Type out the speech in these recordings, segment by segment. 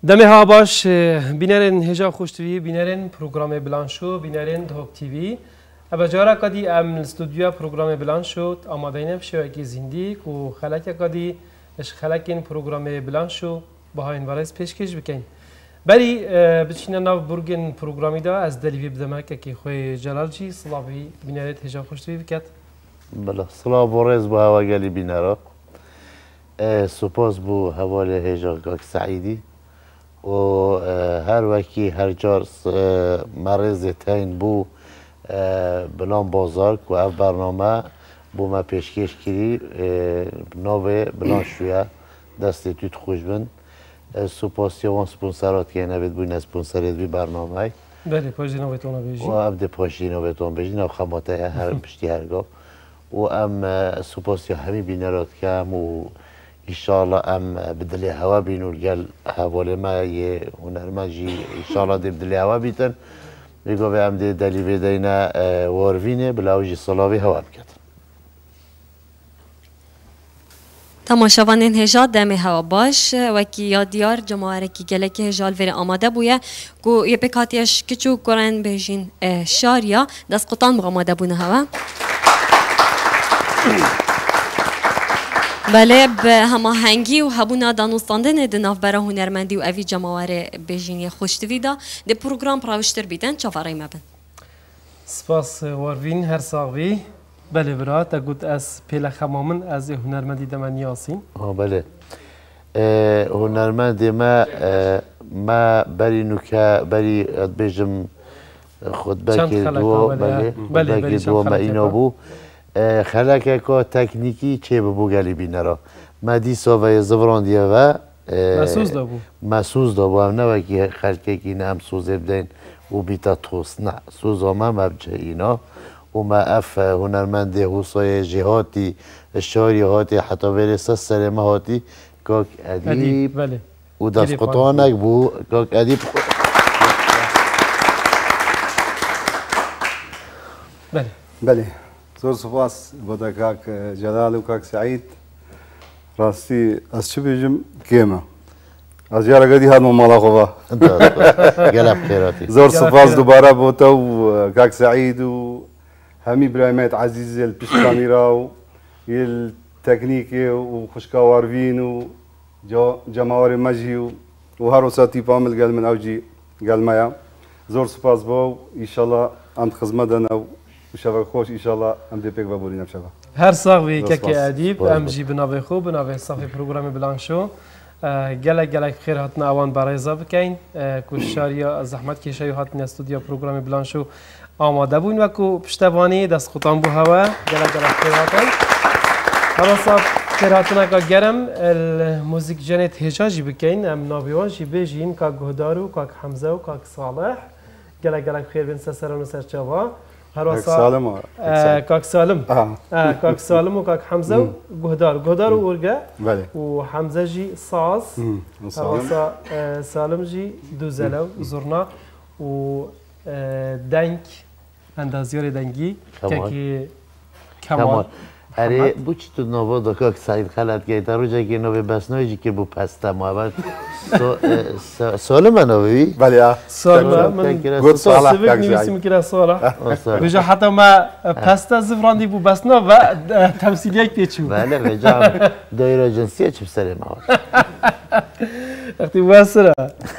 دمی ها باش بینرین هجا خوشتوی بینرین پروگرام بلانشو بینرین دهوک تیوی ابا جارا کدی ام استودیو پروگرام بلانشو آماده اینم شوکی زندی و خلاک کدی اش خلاکین پروگرام بلانشو با این وارس پیشکش بکن بری بچینه ناو برگن پروگرامی دا از دلیوی بدم که خوی جلال جی صلابی بینرت هجا خوشتوی بکت بله صلاب ورز با هوا گلی بینرا سپاس بو حوال هجا گاک سعیدی و هر وکی هر جار مرز تین بو بلان بازار و اف برنامه بو ما پیشکش کری ناوه بلان شویا دستی توت خوش بند سپاسی وان سپونسرات که نبید بوین اسپونسریت بی برنامه بله پاجی نوبتون بیجی و ابد پاجی نوبتون بیجی نو خماته هر پشتی هرگاه و ام سپاسی همی بینرات کم و ایشالا ام بدلی هوا بینو گل حواله ما یه هنرمندی ایشالا دی بدلی هوا بیتن میگه به ام دی دلی بدینا وارفینه بلاوجی صلاوی هوا بکت تماشاوانین هجا دم هوا باش وکی یادیار جماعه کی گله که هجال ور آماده بوده کو یه پکاتیش کچو کرن بهجین شاریا دست قطان آماده بونه هوا بله به هماهنگی و هبونا دانستاندن دناف برای هنرمندی و اوی جماعه بهجینی خوشتوی دا ده پروگرام پراوشتر بیدن چافارای مبن سپاس وارفین هر ساقوی بله برا تا گوت از پیل خمامن از هنرمندی دمانی آسین بله هنرمندی ما بری نوکه بری بجم خود بکی دو بله بکی دو ما اینا بو خلاکه که تکنیکی چه ببو گلی بینرا مدیسا و زبراندیه و مسوز دا بو هم نه که خلکه که نه هم سوزه بدین و بیتا توست نه سوز هم مبجه اینا و ما اف هنرمنده حوصای جهاتی شاری هاتی حتی برسه سرمه هاتی کاک ادیب و دست قطانک بو کاک ادیب بله بله زور سپاس بوده کاک جلال و کاک سعید راستی از چه بیجم کیمه از یارا قدی هاد مالا خوبا گلب خیراتی زور سپاس دوباره بوده و کاک سعید و همی برایمت عزیز البش کامیرا و التکنیکی و خشکا واروین و جماعر مجهی و هر وساتی پامل قال من اوجی قال مایا زور سپاس بو ان شاء الله انت خدمتنا وشبه خوش ان شاء الله ام دی پیک بابورین بشبه هر ساقوی که ادیب ام جی بنابه خوب بنابه صافی پروگرام بلانشو گلک خیر هاتنا اوان برای زبکین کوشاریا زحمت کشی هاتن استودیو پروگرام بلانشو آماده بودن و کو پشتوانی دست خطان بو هوا گلک خیر هاتن حالا صاحب خیر هاتنا که گرم الموزیک جنت هجاجی بکین ام نابیوان جی بیجین که گهدارو که حمزه و که صالح گلک خیر بین سران و سرچاوا کاک سالم کاک سالم کاک سالم و کاک حمزه و گهدار و ورگه و حمزه جی ساز هراسا سالم جی دوزله و زرنا و دنگ اندازیار دنگی که کمال اره بو چی تو نوبا دا کاک سعید خلط گیت رو جا که نوبه بسنوی جی که بو پسته محبت سالم نوبی؟ بله سالم من گود صالح سبک نویسیم که صالح بجا حتی ما پسته زفراندی بو بسنا و تمثیلیک پیچو بله بجا دایره جنسیه چه بسره مواد وقتی بسره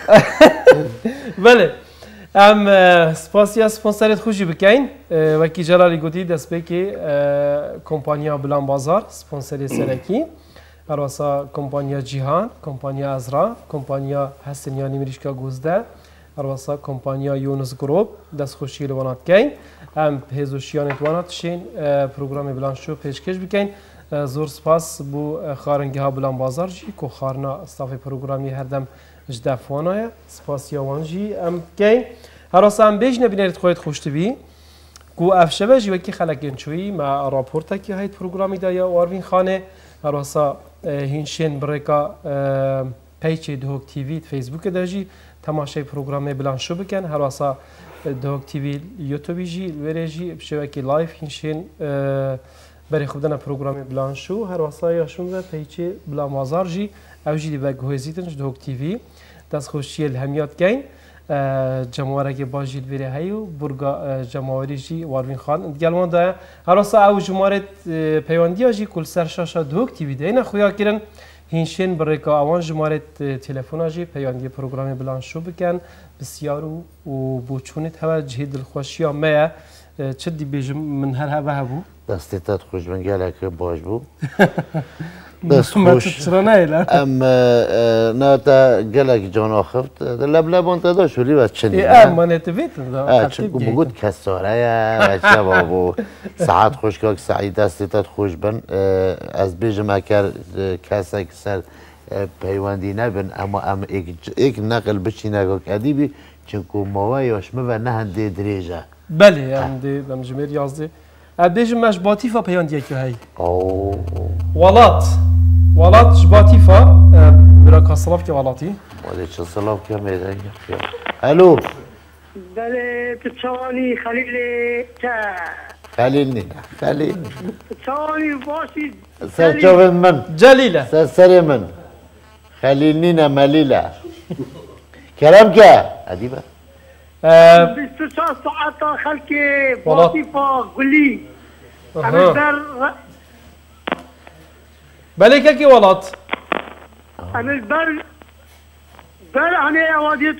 بله ام سپاسیا سپانسرت خوشی بکین وکی جلالی گوتی دست بکی کمپانیا بلان بازار سپانسری سرکی هرواسا کمپانیا جیهان کمپانیا ازرا کمپانیا حسنیانی مریشکا گوزده هرواسا کمپانیا یونس گروپ دست خوشی لوانات کین ام هزوشیانت وانات شین پروگرام بلان شو پیشکش بکین زور سپاس بو خارنگی ها بلان بازار جی کو خارنا استاف پروگرامی هردم جدافوانه سپاسیا وانجی ام کین هراسا ام بیج نبینید خودت خوشتبی کو افشبه جی وکی خلقین چوی ما راپورتا کی هایت پروگرامی دا یا واروین خانه هراسا هینشین بریکا پیچ دهوک تیوی فیسبوک داجی تماشای پروگرام بلان شو بکن هراسا دهوک تیوی یوتیوبی جی وری جی بشوکی لایف هینشین برای خوبدن پروگرام بلان شو هراسا یا شون پیچ بلا مازار جی اوجی دی بگ هویزیتن دهوک تیوی دست خوشی الهمیات گین جماوره که باجیل بره هیو برگا جماوری جی واروین خان گلوان ده هراسا او جمارت پیوندی جی کل سر شاشا دوک تیوی ده اینا خویا کرن هینشین برای که آوان جمارت تلفن جی پیوندی پروگرامی بلان شو بکن بسیار و بوچونت هوا جهید الخوشی ها میا چه دی بیجم من هر هوا هبو دستت خوش من گله که باش بو دست خوش ام نه تا گله که جان آخفت لبلبان تا شوری و چنین من اتفیت چون که بگود کساره یا بچه بابو ساعت خوش که سعید دستت خوش بن از بیجم اکر کسی که سر پیوندی نبن اما ایک نقل بچی نگاه ادیبی چون که موایاش و نه هنده دریجه بله هنده دمجمیر یازده بیجم مش باطیفا پیوندی که هی ولات جباطیفا برا کاسلاف که ولاتی ولی چه سلاف که میدن الو بله بچوانی خلیل خلیل نه خلیل بچوانی باشی سرچاو من جلیله سر من خلیل نینا ملیله کرم که ادیبه 24 ساعت خلق باطیفا گلی بله که که ولات أنا بر أنا أوديت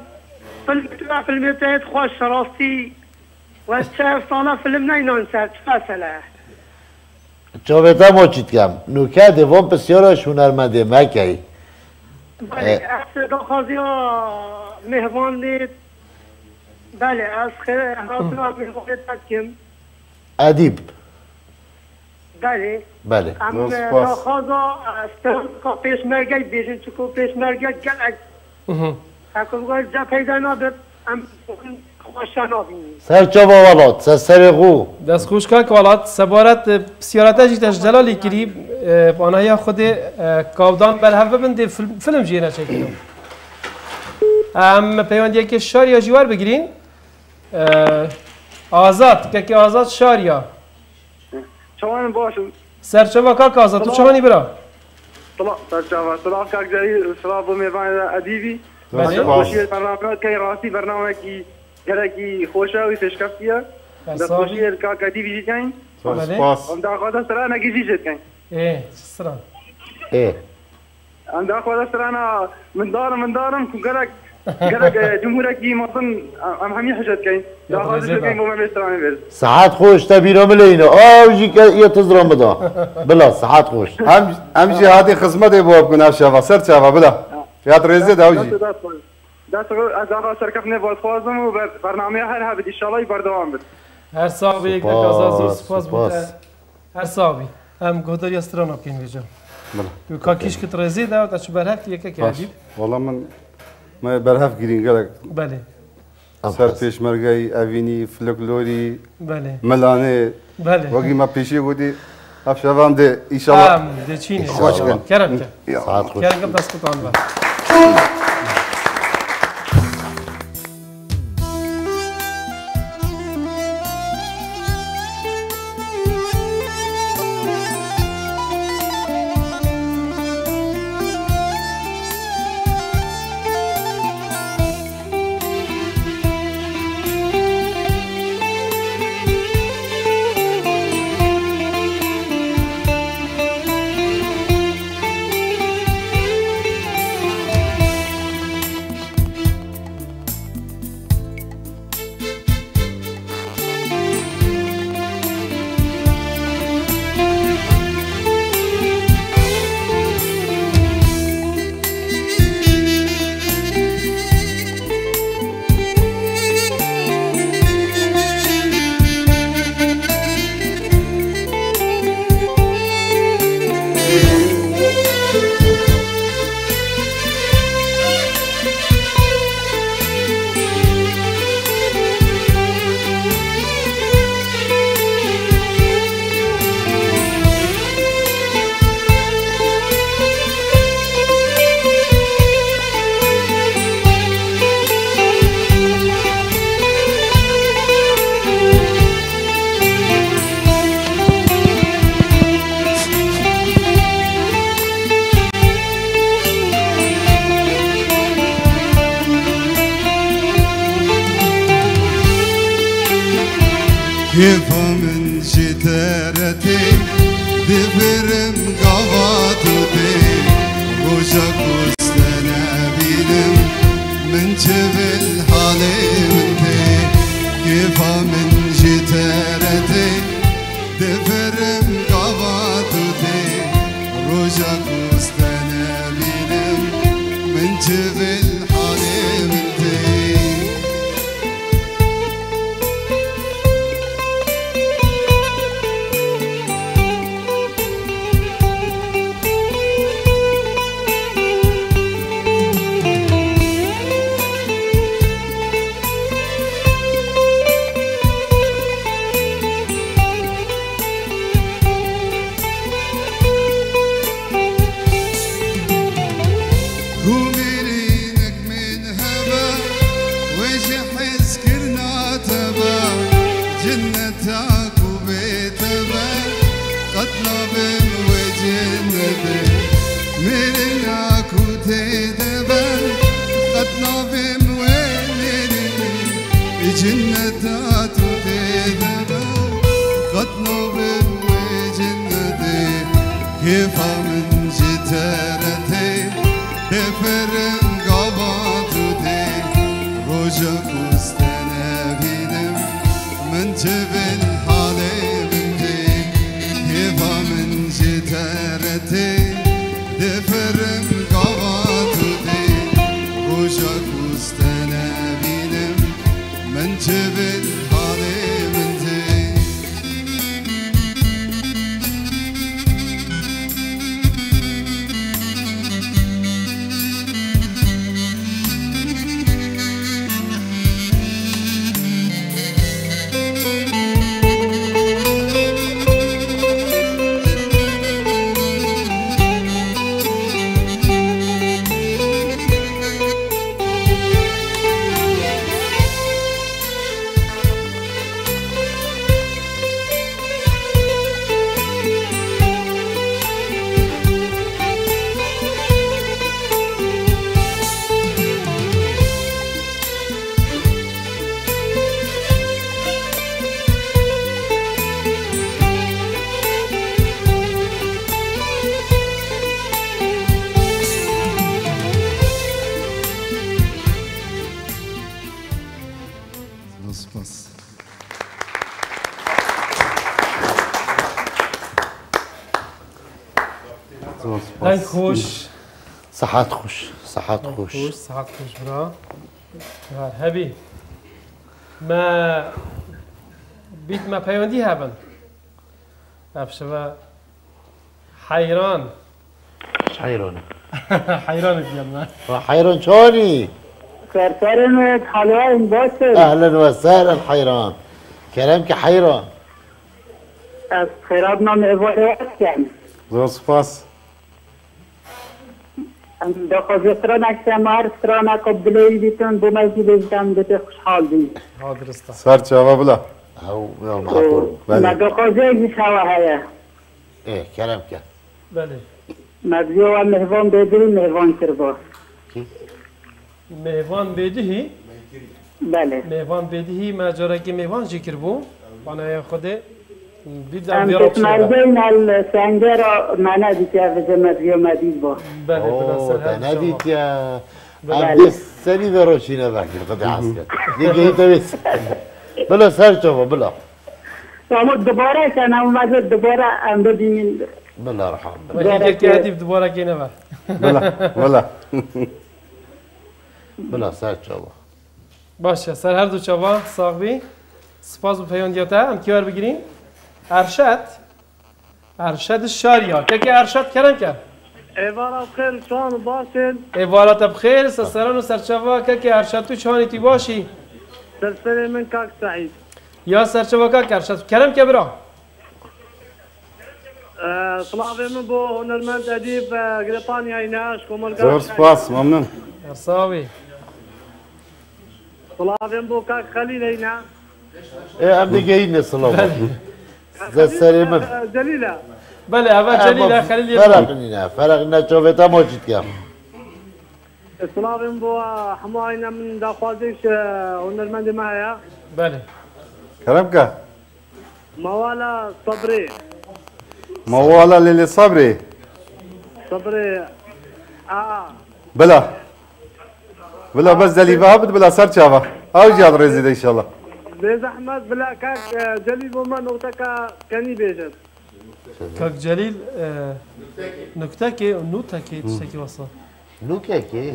فيلم تاعت خوش راسي وشاف أنا فيلم نينونسات فاصلة چاوتا ما چیت کم نوکه دوام بسیار شونرمنده مکی بله از داخازی مهمان دید بله از خیلی مهمان دید ادیب بله بله ام داخازا از پیشمرگی بیشتر چکو پیشمرگی گلک اکو بگوی جا پیدا نبود ام خوشانا بینی سرچا با ولات سر غو دست خوش که ولات سبارت سیارت جیتش جلالی کری آنها خود کاودان بالهفه بنده فیلم جینا چکیدم ام پیوندی که شاریا جوار بگیرین آزاد که آزاد شاریا چوان باشم سرچوا کاک آزاد تو چوانی برا طلع سرچوا طلع کاک جایی شراب میوان ادیبی بله خوشی برنامه کی راستی برنامه کی گرکی خوشاوی تشکفتیه در خوشی کاک ادیبی جاین سپاس ام در خدا سر نگیزی جد کن سرا ام در خدا سر انا من دارم کو گرک جمهورکی مصن ام همی حجت کن در خدا سر کن بوم مسترانی برد ساعت خوش تبیرم لینه آوجی که یه تزرم بدا بلا ساعت خوش همچی هاتی خدمت باب کن افشا سر چاوا بلا فيات ريزي داوجي دست از آقا سرکفنه بازخوازم و برنامه هر هبید انشالله بردوام بد هر صاحبی یک دکازازو سپاس بوده هر صاحبی هم گوداری استران بکن بیجا بله کاکیش کت رزی داود اچو برهفت یکه که عجیب والله من برهفت گیرین گلک بله سر پیشمرگی اوینی فلکلوری بله ملانه بله وقتی ما پیشی بودی افشاوام ده انشالله ده چینه خوش کن کرم که ساعت خوش کرم دست کتان بر كيف من جترتي دفرم قواتوتي روشك واستنابيلم من جبل حليمتي كيف من جترتي دفرم قواتوتي روشك واستنابيلم من جبل حليمتي جنتات وتذبا قطنوا بوجنتي كيف من جترتي دفرم قباطتي روجك واستنابينم من جبل حليمتي كيف من جترتي دفرم قباطتي روجك واستنابينم من جبل حليمتي دنگ خوش صحات خوش صحات خوش صحات خوش برا هبی ما بیت ما پیوندی هبن افشوا حیران حيران حیران دیدم حيران شوني سرسرمت حلوين باشه اهلا وسهلا حيران كلامك حيران از خیرات نام عبارت کن زور سپاس دخواه سترانک سمار سترانک قبلی بیتون بومزی بیتون بته خوشحال بی حاضر است سر چاوا بلا او يا معقول ما دخواه زیگی شوا هیا ايه كلامك بله مدیو و مهوان بدری مهوان کربا مهوان بدهی بله مهوان بدهی مجاره که مهوان ذکر بو بانای خود بیدم ام بیارم تسمرگین السنگر منه دیگه وزه مدیو مدید با بله بله اوه سر تناديت يا بله. عبد السني بروشينا باكر قد عسكر يجي بس بلا سرجوا بلا اما دوباره کنم اومده دوباره ام ببینین بلا رحم و هیچ که هدیف دوباره که نبر بلا بلا بلا سرجوا باشه سر هر دو چاوا ساقبی سپاس و پیوندیاته هم کیار بگیریم ارشد شاریا که ارشد کردن کرد ایوالا بخیر شان باشین ایوالات بخیر سرسران و سرچوا که ارشد تو چهانی تی باشی سرسر من کاک سعید یا سرچوا که ارشد کرم که برا طلابي من بو هنرمند اديب قريطانيا عيناش زور سپاس ممنون ارساوي طلابي من بو كاك خليل هنا ايه عم جايين الصلاة زي سليمة جليلة بله اول جليل خليل يبقى فرقنا شوفتا موجود كام طلابي من بو حماينا من داخوازيش هنرمند معايا بله كلامك موالا صبري موالا للي صبري بلا بس دلي فابد بلا سر شافا او جاد رزيد ان شاء الله بيز احمد بلا كاك جليل وما نوتك كاني بيجت كاك جليل نكتاكي ونوتاكي تشتكي وصل نوكاكي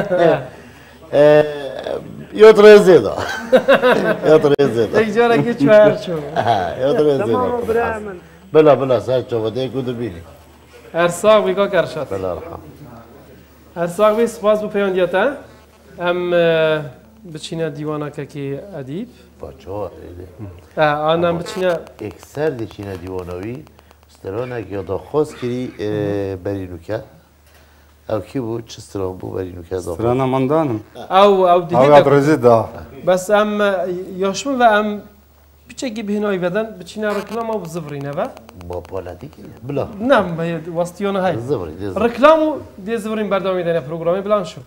يطري زيدا تكجارة كي شوار شو يطري زيدا بلا ساعة شوفا ديكو دبيني ارساق بيكا كرشات بلا رحم ارساق بي سپاس بو پیوندیتا ام بچینا دیوانا که ادیب باچه آنم بچینا اکثر دیچینا دیواناوی استرانا که یادا خواست کری بری نوکه او کی بود چه استران بود بری نوکه استرانا مندانم او دیگه او ادرزی دا بس ام یاشمون و ام بچه بهنای بدن بچینا رکلام او زفرینه و با پالتی که بلا نم واسطیانه های زفری رکلامو دی زفرین بردامی دنیا پروگرامی بلان شو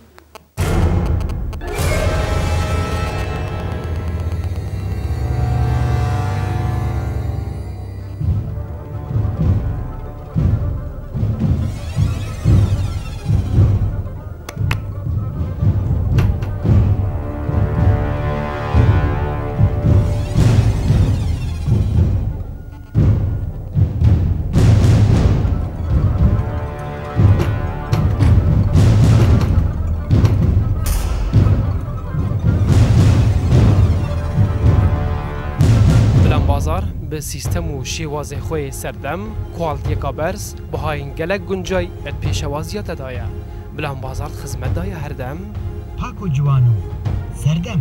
به سیستم و شیواز خوی سردم کوالتی کابرز بهاین گلک گنجای ات پیشوازیات دایا بلان بازار خدمت دایا هر دم پاک و جوانو سردم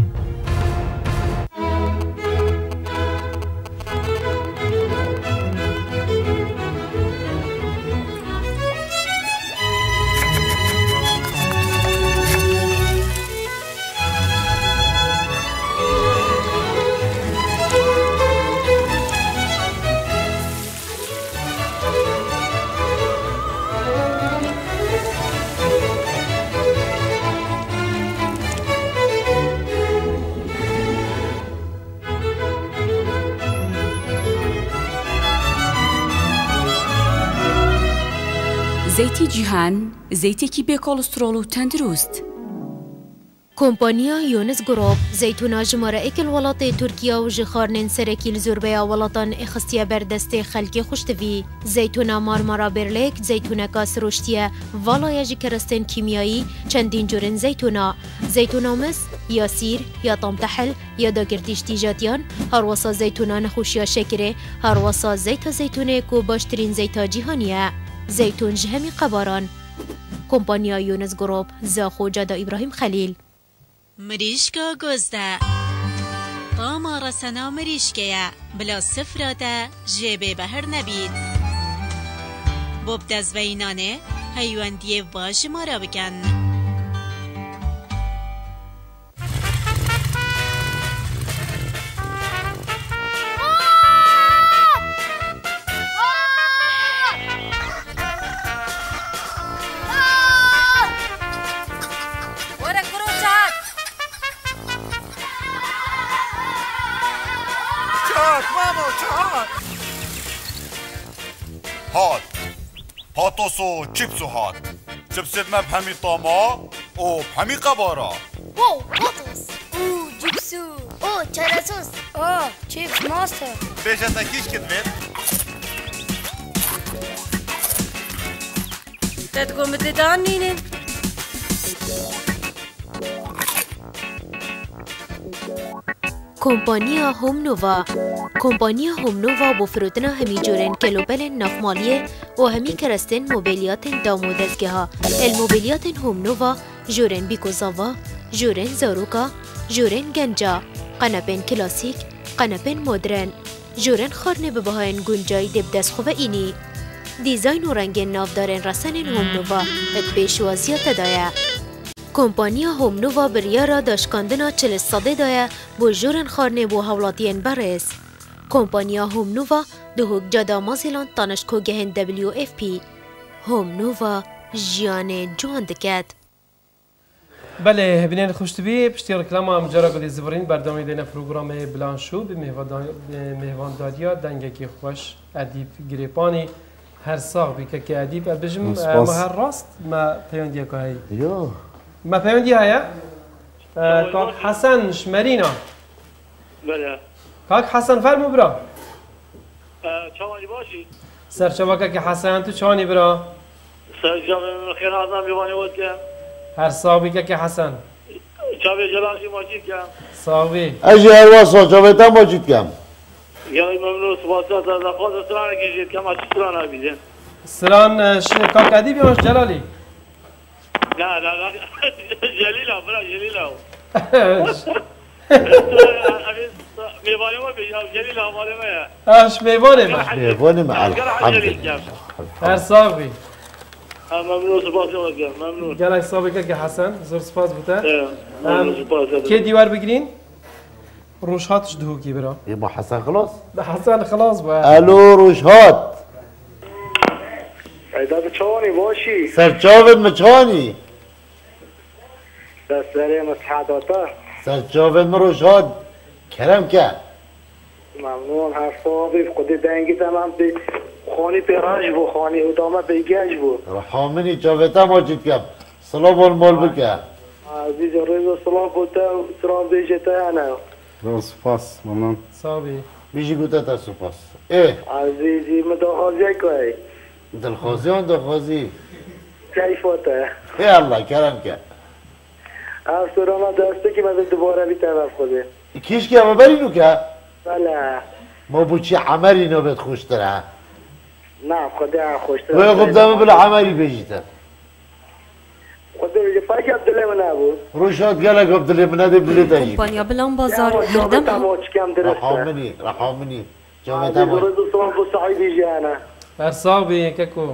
زيتي جيهان زيتي بي كوليسترول و تندروست کمپانیا یونس گروپ زیتونا جماره اکل ولات ترکیه و جخارنین سرکیل زوربیا ولاتان اخستیا بردست خلکی خوشتوی زیتونا مارمارا برلک زیتونا کاس روشتیه والا یجی کرستن کیمیایی چندین جورن زیتونا مس یا سیر یا طمتحل یا داگردیش تیجاتیان هر وسا زیتونا نخوشیا شکره هر وسا زیتونه کو باشترین زیتا جیهانیه زیتون جهمی قباران کمپانیا یونس گروپ زاخو جادا ابراهیم خلیل مريشكا غوزدا طاما رسنا مريشكيا بلا صفراتا جيبي بهر نبيد بوب دزوينانه هيوان ديه باش مارا بكن هات هاتوسو چيبسو هات چيبسيت ما بحمي طاما او بحمي قبارا واو هاتوس او جيبسو او چرسوس او چيبس ماستر بيجا تاكيش كدبت تتقوم بتدانينين کمپانیا هوم نووا بو فروتنا همی جورن کلوبل نفمالیه و همی کرستن موبیلیات دامو دزگه الموبیلیات هوم نووا جورن بیکوزاوا جورن زاروکا جورن گنجا قنبن کلاسیک قنبن مدرن جورن خارنه بباهن گنجای دب دست خوبه اینی دیزاین و رنگ نافدارن رسن هوم نووا ات پیشوازیات دایه کمپانیا هوم نووا بریارا داشکاندنا 40 ساده دایه بو جورن خارنه بو هولاتین برس. کمپانیا هوم نووا دهوک جادا مازیلان تانشکو گهن WFP. هوم نووا جیان جوان دکت. بله بینید خوشتبی پشتی رکلام هم جرا گلی زبرین بردامی دینه پروگرام بلانشو به مهوانداریا دنگکی خوش ادیب گریپانی هر ساق بی که ادیب بجم ما هر راست ما پیوندی که هی یو ما پیوندی هیا کاک حسن شمرینا بله کاک حسن فرمو برا چوانی باشی سر شبکه که حسن تو چانی برا سر جامعه خیر آزم بیوانی بود که هر ساقی که حسن چاوی جلاشی ماجید کم ساقی اجی هر واسه جاویدم ماجید کم یعنی ممنون سپاسات از خواست سرانه کشید کم از سرانه بیدن سران کاک ادیب یا جلالی نه جلیلا برا جلیلا میوانی ما بیام جلیلا مالی ما اش میوانی ما میوانی ما الحمدلله هر ساقی ممنون سپاسات ممنون گلای ساقی که حسن زور سپاس بوده ممنون سپاسات کی دیوار بگیرین روشهاتش دهو کی برا یه ما حسن خلاص حسن خلاص با الو روشهات ایداد چوانی باشی سرچاوت مچانی دستری مسحاداتا سرچاوت مروشهات کرم که ممنون هر صابی خودی دنگی تمام بی خانی پیراج بو خانی ادامه بیگاج بو رحامنی جاویدم ماجید کم سلام المال بکه عزیز رضا سلام بوده سلام بیجته انا سپاس ممنون صابی بیشی گوته تا سپاس اه عزیزی مداخازی کوی دلخوازی آن دلخوازی کیفاته ای الله کرم که افسرانه دسته که من دوباره بی طرف خوده کیش که ما برینو که بله ما بو چی عمری نوبت خوش تره نه خدا خوش تره وی خب دمه بلا عمری بیجیته خدا بگه فرق عبدالله من نبود روشات گلک عبدالله من نده بلی تایی کمپانیا بلان بازار هردم رحامنی عزیز رضا سلام بو سعیدی جانا هر ساقی که کو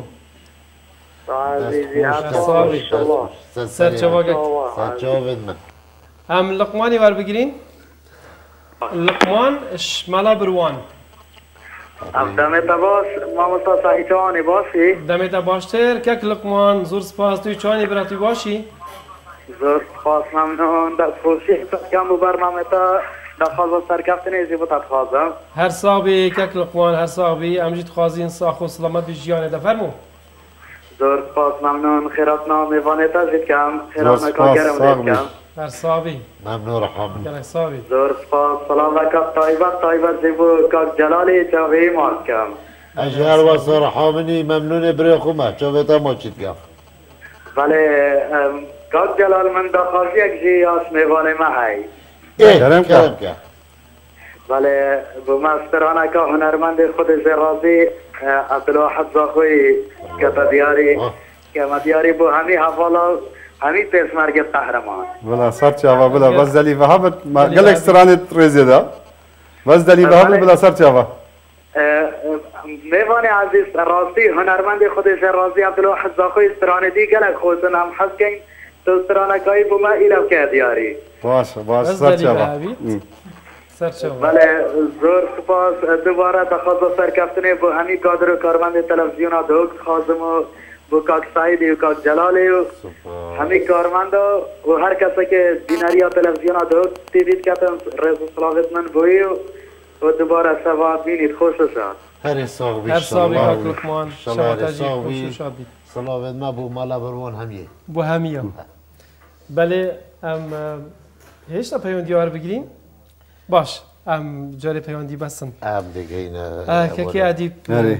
عزیزی صابی سر چواگه سرچاوت من هم لقمانی ور بگیرین لقمان شمالا بروان دمت باش مامستا صحیح چوانی باشی دمت باشتر که لقمان زور سپاس توی چانی براتی باشی زور سپاس ممنون دست خوشی کم بو برنامه تا دخواست سرکفتنی زیبوتت خوازم هر صابی که لقمان هر صابی امجید خوازین ساخ و سلامت به جیانه دفرمو زور سپاس ممنون خیرات نامیوانه تا زید کم خیرات نکاگرم زید کم هر صابی ممنون رحامنی گلک صابی زور سپاس سلام وکب طایبت زیبو کاک جلالی چاوی ماست کم اجی هر واسه رحامنی ممنون بری خومه جاویدم ماجید کم ولی کاک جلال من دخواست یک جی آس میوانه ما هی کرم که ولی به مسترانه که هنرمند خود زرازی عبدالواحد زاخوی که مدیاری بو همی حوالا همی پیسمرگ قهرمان بلا سرچاوا بلا بس دلی وهاب ما گلک سرانه ریزی دا بس دلی وهاب بلا سرچاوا میوان عزیز راستی هنرمند خود زرازی عبدالواحد زاخوی سرانه دی گلک خودتون هم حس کن تو سرانه کهی بو ما ایلو که دیاری باش سرچاوا بله زور سپاس دوباره تخصص سرکفتنی با همی کادر و کارمند تلویزیون ها دوک خازم و با کاک سعیدی و کاک جلالی و همی کارمند و هر کسی که بیناری ها تلویزیون ها دوک تیدید کتن رزو سلاوت من بوی و دوباره سواد بینید خوش شد هر ساق بی هر ساقی کاک لقمان شما تجیب خوش شد بید سلاوت ما بو مالا بروان همیه بو همیه بله هیچ پیوندی ها رو بگیرین باش ام جاری پیوندی بسن ام دیگه اینه که ادیب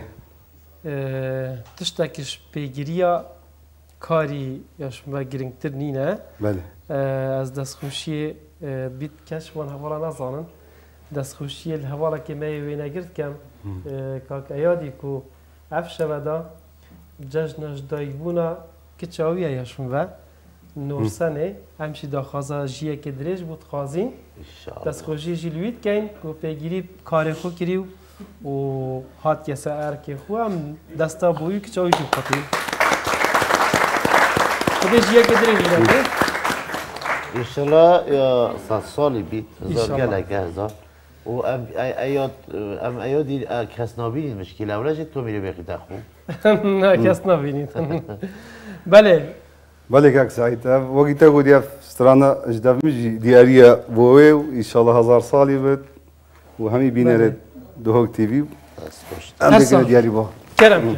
تشتکش پیگیریا کاری یاش ما گرینگتر نینه بله از دستخوشی بیت کش وان هوالا نزانن دستخوشی الهوالا که می وی نگرد کم کاک ایادی کو افشه ودا جشنش دایبونا که چاویه یاشون و نورسنه همچی داخوازا جیه که دریج بود خوازین دستخوشی جلویت کن و پیگیری کار خو کریو و هات کسا ارک خو هم دستا بویی که چاوی جو خطی خودی جیه که دریج بوده ایشالا یا 100 سالی بیت هزار گلک هزار و ام ایادی کس نابینید مشکل اولا جد تو میری بخی تخو نه کس نابینید بله بالك ياك سعيد وقتها ودي سترانا اجداف مجي دياريه بوي وان شاء الله 1000 صالي بت وهمي بينرد دوهوك تي في عندك دياري بو كرم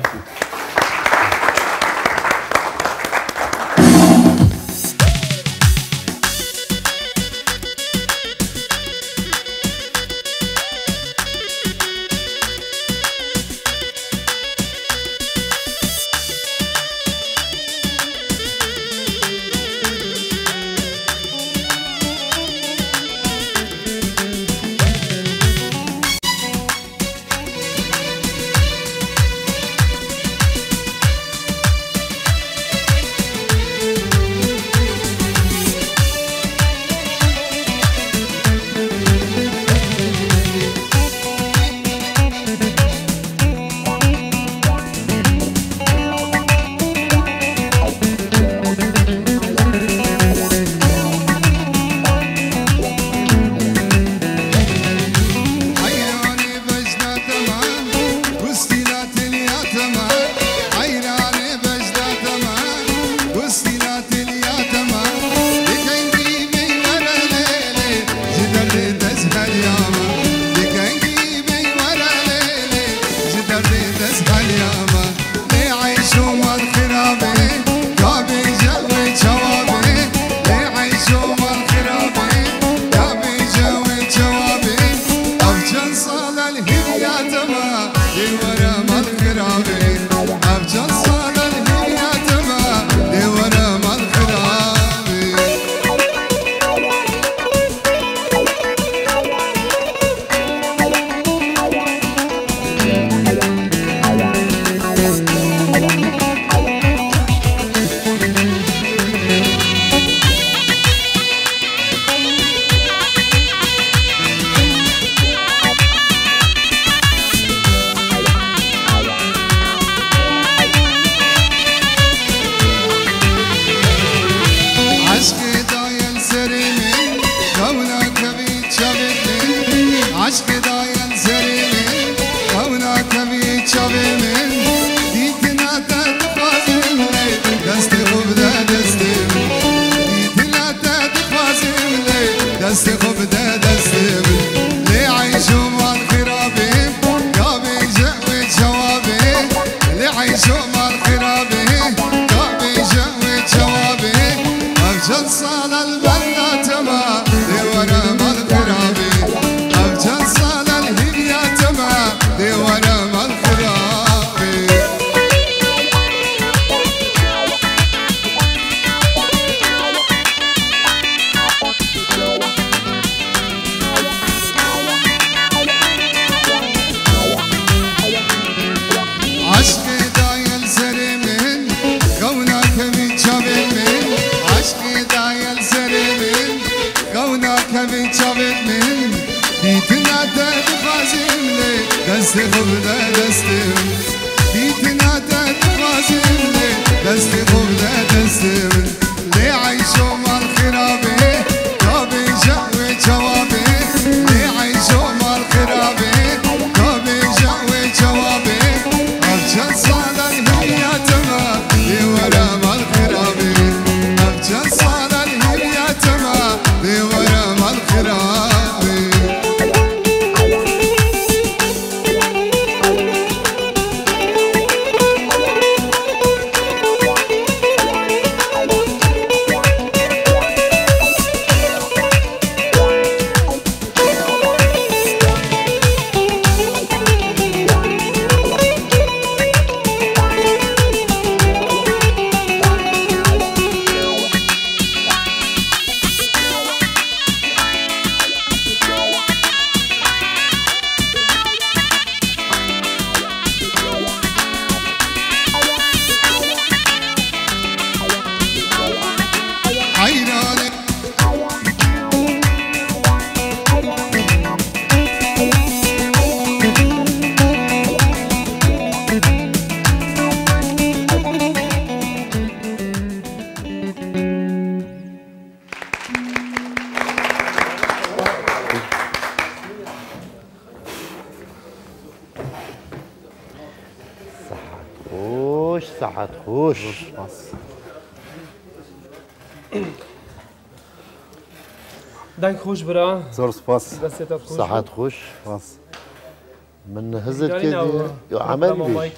صحت خوش دنگ خوش برا زور سپاس دستت خوش صحت خوش سپاس من هزت كده عمل بيش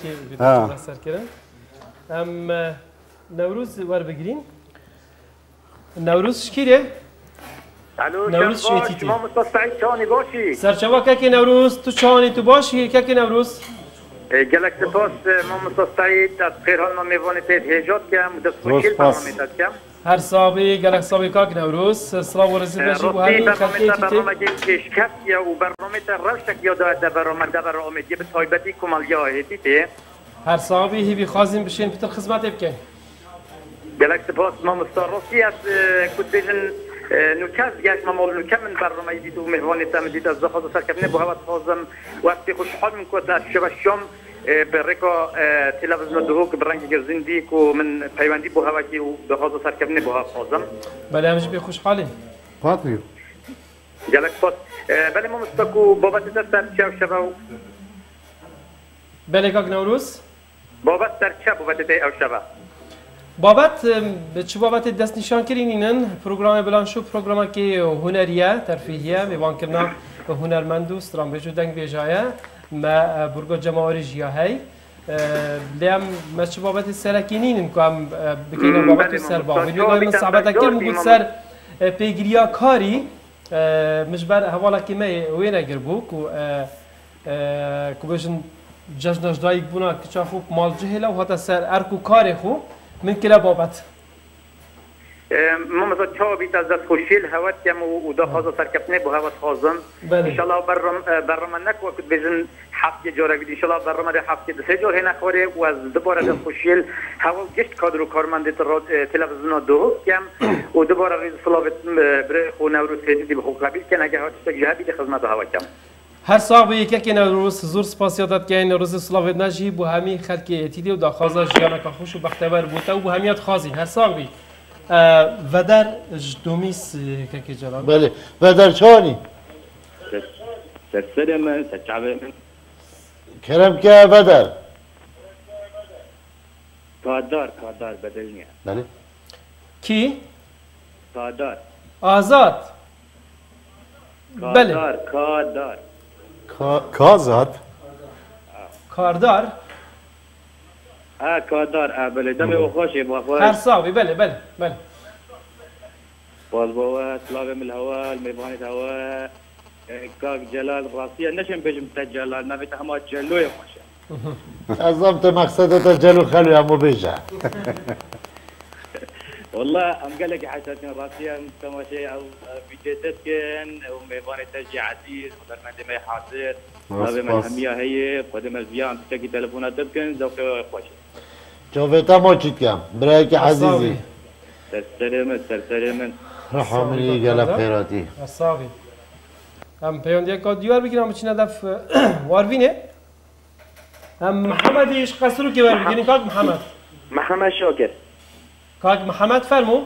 ام نوروز ور بگیرین نوروز شکیره نوروز شیتی ما مستعد چانی باشی سرچوا که نوروز تو چانی تو باشی که نوروز گلک سپاس ما مستعد از خیران ما میوانی تید هیجاد کم دست خوشیل برنامه داد کم هر صابی گلک صابی که نوروز سلام و رسید باشی و همین خلقی برنامه پیشکش یا و برنامه روشک یا داده برنامه برنامه به تایبتی کمالیا هیتی هر صابی هی بخوازیم بشین پیتر خدمت بکن گلک سپاس ما مستعرفی از کد بیشن نوکاز گاش ما مول نوکا من برنامه دید و مهوانی تام دید از دخواه سرکبنه با هوا خازم وقتی خوشحال من کد از شبشم برکا تلویزیون دهو که برنگ گرزندی کو من پیوندی با هوا کی و دخواه سرکبنه با هوا خازم بله همش بی خوشحالی فاطمی گلک سپاس بله ما مستقو بابت دست شب بله کاک نوروز بابت سرچه بابت دی او شبه بابت به چه بابت دست نشان کردینن پروگرام بلانشو پروگرامی که هنریه ترفیهیه میوان کردن به هنرمند و استرامبیج و دنگ بیجایه ما برگو جماعری جیاهی لیم ما چه بابت سرکینین که هم بکنیم بابت سر با ویدیو من صعبت اکر موجود سر پیگریا کاری مش بر حوالا که می وین اگر بو که بشن جشنش دایک بونا که چافو مال جهلا و حتی سر ارکو کاری خو من کلا بابت ما مثلا چا بیت از دست خوشیل هوت کم و دا خواهد سرکبنه با هوت خواهزم انشالله برنامه نکو که بزن هفته جاره بید انشالله برنامه ده هفته سه جاره نخوره و از دوباره دست خوشیل هوا گشت کادر و کارمنده تلویزیون دو کم و دوباره ریز صلابت بره خو نوروز خیلی به خو قبیل کن اگه هوت شتک جهه بید خدمت هوا کم هر ساق به یکی نوروز زور سپاسیات که نوروز سلاوت نجی بو همی خلقی اتیدی و داخازا جیانا که خوش و بختبر بوده و بو همیات خازی هر ساق بی و در دومیس که جلال بله و در چانی سرسر من سرچعبه من کرم که و در کادار بدلنیه بله کی؟ کادار آزاد بله کادار کازاد کاردار کادار بله دمه و خوشی با خوش هر صاحبی بله باز با سلام من الهواء الميباني الهواء كاك جلال راسية نشم بجم تجلال نبي تهما جلو يا ماشا عظمت مقصدت جلو خلو يا مو بيجا والله ام قال لك حساسين راسية تماشي او فيديوهات كان وميباني تجي عزيز برنامج ما حاضر نبي من همية هي قدم الفيان تشكي تليفونات دبكن ذوق خوش جوفتا ما كم برايك عزيزي سرسلمن رحمني قال خيراتي الصافي ام پیوندی که دیوار بگیرم چی ندف واروینه ام محمد ايش قصرو که ور بگیرین کاک محمد شاکر کاک محمد فرمو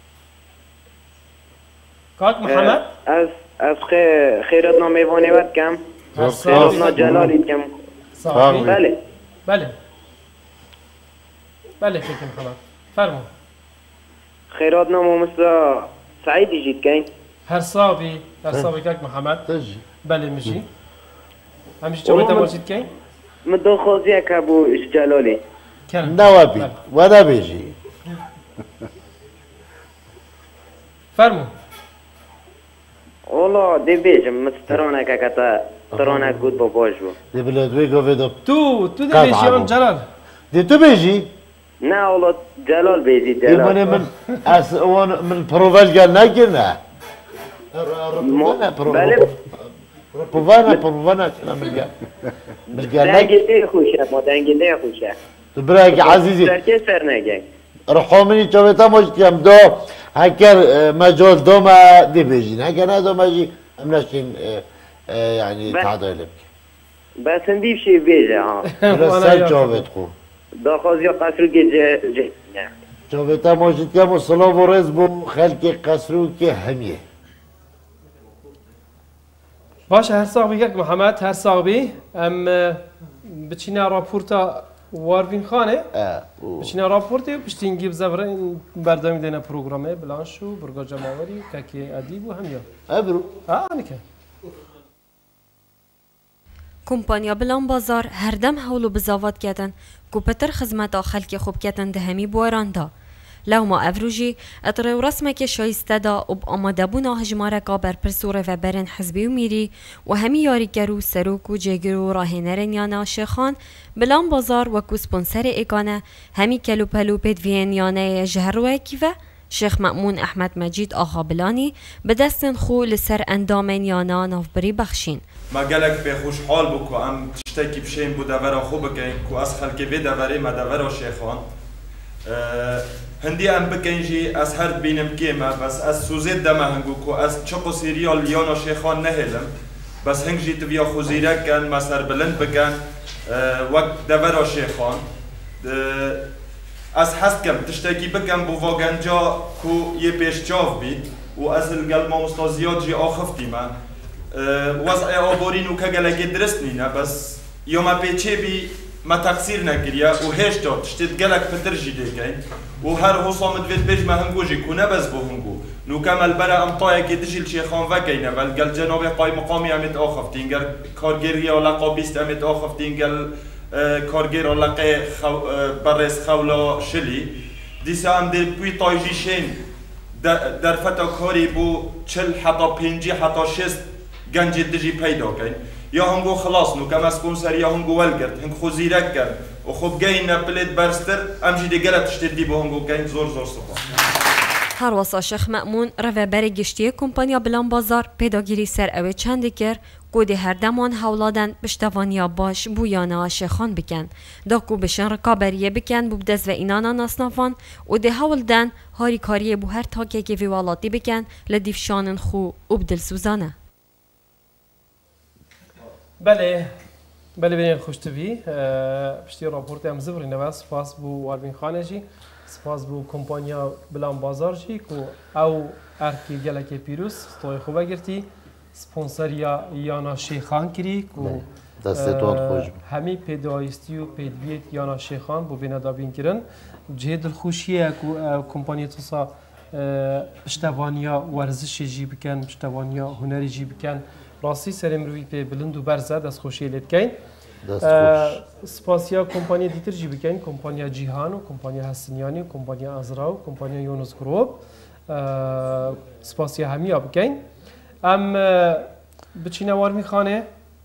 کاک محمد از خیراتنا میوانی ود کم خیراتنا جلالی کم صافی بله کاک محمد فرمو خیراتنا مثل سعيد جيت كاين هر صابي كاك محمد تجي بله مشي همشي جويتا موجود كاين مدو خوزيا كابو جلالي كان نوابي ولا بيجي فرمو والله دي بيجم مسترونا كاكتا ترونا قد باباجو دي بلادوي قوفيدو تو دي بيجي عن جلال دي تو بيجي نا والله جلال بيجي جلال من بروفاج قال ناكلنا بله بروفانا كنا ملقا دنگنده خوشه ما دنگنده خوشه براك عزيزي سركي سرناجي رحومني جويتا مجتم دو هكر مجال دو ما دي بيجين هكر هذا ما يجي امناشين يعني تعدي لك بس نديب شي بيجي ها رسال جويت خو داخل قصر جي جويتا موجود كم وصلوا ورز بو خلقي قصرو كي هميه باشه هر صاحبی یک محمد هر صاحبی ام بچینه راپورتا واروین خانه بچینه راپورتی پشتینگی بزبره بردامی دینه پروگرامه بلانشو برگا جماوری که ادیب و همیا ابرو نکه کمپانیا بلان بازار هر دم هولو بزاوات کردن کو پتر خدمت خلک خوب کردن ده همی بواراندا لو ما افروجی اطره و رسمك شایسته دا و آماده بونا هجماره که بر پرسوره و برن حزبی و میری و همی یاری کرو سروک و جگرو راهنرن یانا شیخان بلان بازار و کو سپونسر ایکانه همی کلو پلو پیدوین یانه جهروه کیوه شیخ مأمون احمد مجید آقا بلانی به دستن خو لسر اندامن یانا نافبری بخشین ما گلک به خوشحال بو که ام تشتکی بشین بو دورا خوب بکن که از خلکی به دوره ما دورا شیخان هندی ام بکنجی از هر بینم کیما بس از سوزید دمه هنگو که از چقو سیریال یانا شیخان نهلم بس هنگجی تویا خوزیرک کن مسر بلند بکن وقت دورا شیخان از هست کم تشتکی بکن بو واگنجا که یه پیش چاف بید و از الگل ما مستازیات جی آخفتی من وضع آبورینو که گلگی درست نینه بس یا ما پیچه بی ما تقصیر نکریا و هشتا تشتید گلگ پتر جیده کن و هر حسامت وید بیش ما هنگو جی کنه بس بو هنگو نو کمال برا امطایه که دجیل شیخان وکینه ول گل جناب قای مقامی امت آخفتین گل کارگیری و لقابیست امت آخفتین گل کارگر لقه برس خولا شلی دیسا هم دی بوی تایجی شین در فتا کاری بو 40 حتی 50 حتی 60 گنج دجی پیدا کن یا هنگو خلاص نو کم اسپونسر یا هنگو ول کرد هنگ خو زیرک کرد و خوب گین نپلید برستر امجی دی گلت تشتید دی بو هنگو کن زور سپاس هر واسا شیخ مأمون روی بر گشتی کمپانیا بلان بازار پیداگیری سر اوه چندی کر کودی هر دمان حولادن بشتوانیا باش بویانا شیخان بکن دا کو بشن رکابریه بکن بو بدز و اینانا ناسنافان و دی حولدن هاری کاریه بو هر تاکه که ویوالاتی بکن لدیف شانن خو و بدل سوزانه بله بینید خوش تبی پشتی راپورت هم زبری نوه سپاس بو واروین خانه جی سپاس بو کمپانیا بلان بازار جی که او ارکی گلک پیروز ستوی خوبه گرتی سپونسریا یانا شیخان کری که دستتون خوش همی پیدایستی و پیدویت یانا شیخان بو بینه دابین کرن جه دلخوشیه که کمپانیا توسا پشتوانیا ورزش جی بکن پشتوانیا هنری جی بکن راستی سرم روی پی بلند و برزه دست خوشی لید کن سپاسیا کمپانی دیتر جی بکن کمپانیا جیهان و کمپانیا حسنیانی و کمپانیا ازرا و کمپانیا یونس گروپ سپاسیا همیا بکن ام بچینه وارمی خانه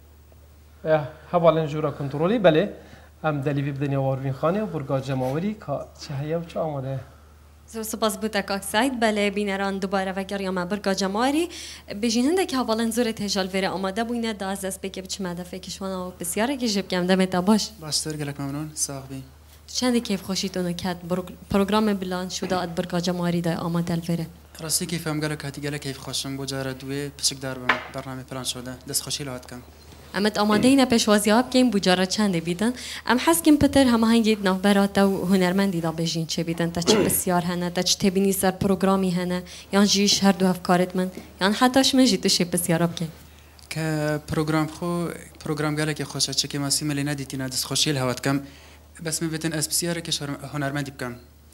حوالن جورا کنترولی بله ام دلیوی بدنیا وارمی خانه و برگاه جماوری که چه هیه و چه آماده زور سپاس بوده اکساید بله بینران دوباره وگر یا برگا جماری بجین هنده که حوالن زور تهجال وره آماده بوینه دا از دست بگه بچه مدفه کشوانا بسیاره که جب کم دمتا باش باشتر گلک ممنون صاحبی چند کیف خوشیتونو کت پروگرام بلان شده اد برگا جماری دا آماده الوره راستی کیف هم گلک هاتی گلک کیف خوشم بجاره دوی پشک دار برنامه پلان شده دست خوشی لحات کم امت آماده اینه پیشوازی ها بکیم بجاره چنده بیدن ام حس کم پتر همه هنگید ناف براتا و هنرمندی دا بجین چه بیدن تا چه بسیار هنه تا چه تبینی سر پروگرامی هنه یان جیش هر دو افکارت من یان حتاش من جیتو شه بسیار بکیم که پروگرام گله که خوشه چه که ماسی ملی ندیتی ندست خوشی لحوت کم بس می بیتن از بسیاره که هنرمندی بکم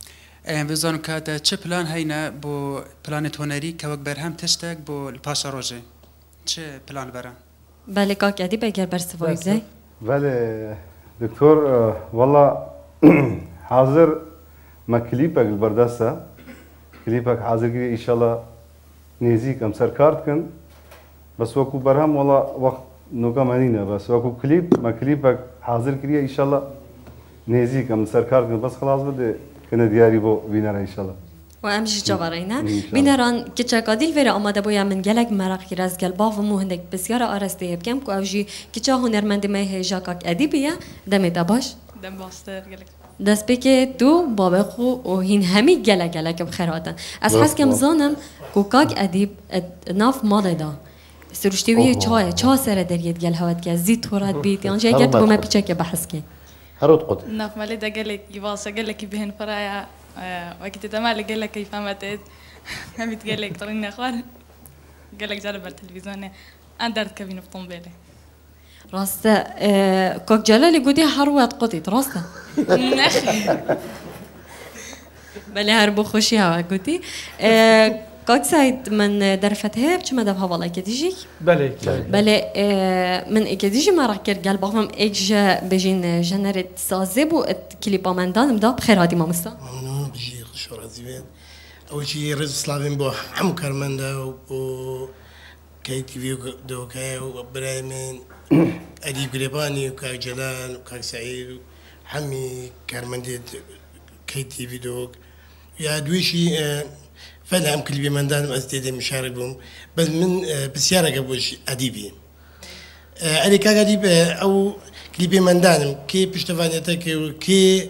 بزنم که تا چه پلان هینه با پلانت هنری که وقت برهم تشتک با پاشا روزه چه پلان برن بله کاک ادی بگر برسوایی زی بله دکتور والله حاضر ما كليبك البردسة كليبك حاضر كده إن شاء الله نيزيك أم سركارت كن بس وكو برهم والله وقت نوكا مانينا بس وكو كليب ما كليبك حاضر كده إن شاء الله نيزيك أم سركارت كن بس خلاص بده كنا دياري بو بينارا إن شاء الله و امش جوارينا بينران كيتشاكاديل فيرا اماده بويا من جلك مرق راز قلبا و مهندك بسيار ارسته بكم كو اوجي كيتشا هنرمند ما هي جاكاك اديبيه دمت باش دم باستر جلك دست بکه تو بابخو و هین همی گله گله که بخیراتن از حس کم زانم کوکاک ادیب ناف ماله دا سرشتیوی چای سر دریت گل هوت که زید تورات بیت یعنی اگر تو ما پیچه که بحث کی هرود قد ناف ماله دا گله یواس گله کی بهن فرایا وقتی تمام گله کی فهمت همت گله طرین اخوان گله جالب بالتلفزيون اندرت كابين في طنبله راسته كوك جلالي قدي هروت قطيت راسته بله هر بو خوشی ها گوتی کاک سعید من در فتحه بچه مدب حواله کدیجی؟ بله من کدیجی مرا کرد گل باقم ایک بجین جنرت سازه بو کلیپا من دانم دا بخیر هادی مامستا ممنون بجی خوشور عزیزین اول شي رز سلافين بو حمو كرمندا و كي تي في دوكا وابراهيم اديب قريباني وكاك جلال وكاك سعيد وحمي كرمندي كي تي في دوك يا دويشي فلهم كل بمندان استدي مشارك بهم بس من بسيارة قبوش اديبي علي كاك اديب او كليبي مندان كي بشتفانيتك كي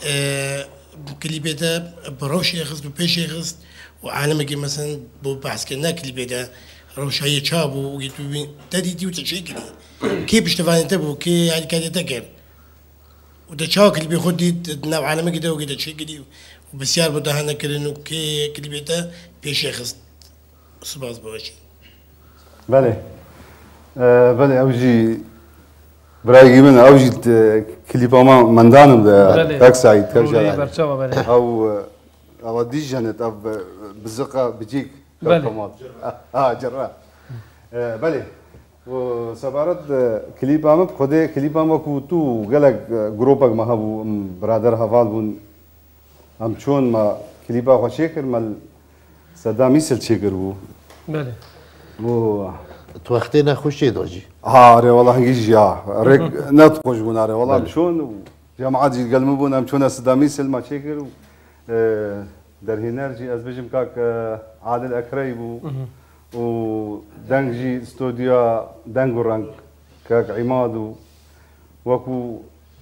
كليبيتا بروش يخص ببيش يخص وعالمك مثلا بو بحث كنا كليبيتا روش هي شابو ويتو تدي ديو تشيكلي كيف اشتفاني تبو كي هاد كاد تكر ودا شاك اللي بيخدي نوع عالمك ده وكده تشيكلي وبسيار بدهنا كرنو كي كليبيتا بيش يخص صباص بوشي بله بله اوجي برايي من اوجي كليبا ما مندانم ده كاك سعيد كاك جلال او دي جنت او بزقه بجيك كمال جرا بله وسبارت كليبا ما خده كليبا ما كوتو قالك جروبك ما هو برادر هفال بون ام چون ما كليبا خوشيكر مال صدامي سل شيكر بو بله و تو وقتی خوشی داشتی آره والله هنگیش یا رک نتقوش بون آره والله مشون جماعت جی قلم بون هم چون صدامی سلما شکر در هنرجی از بجم کاک عادل اکری بو و دنگ جی استودیو دنگ و رنگ کاک عماد و وکو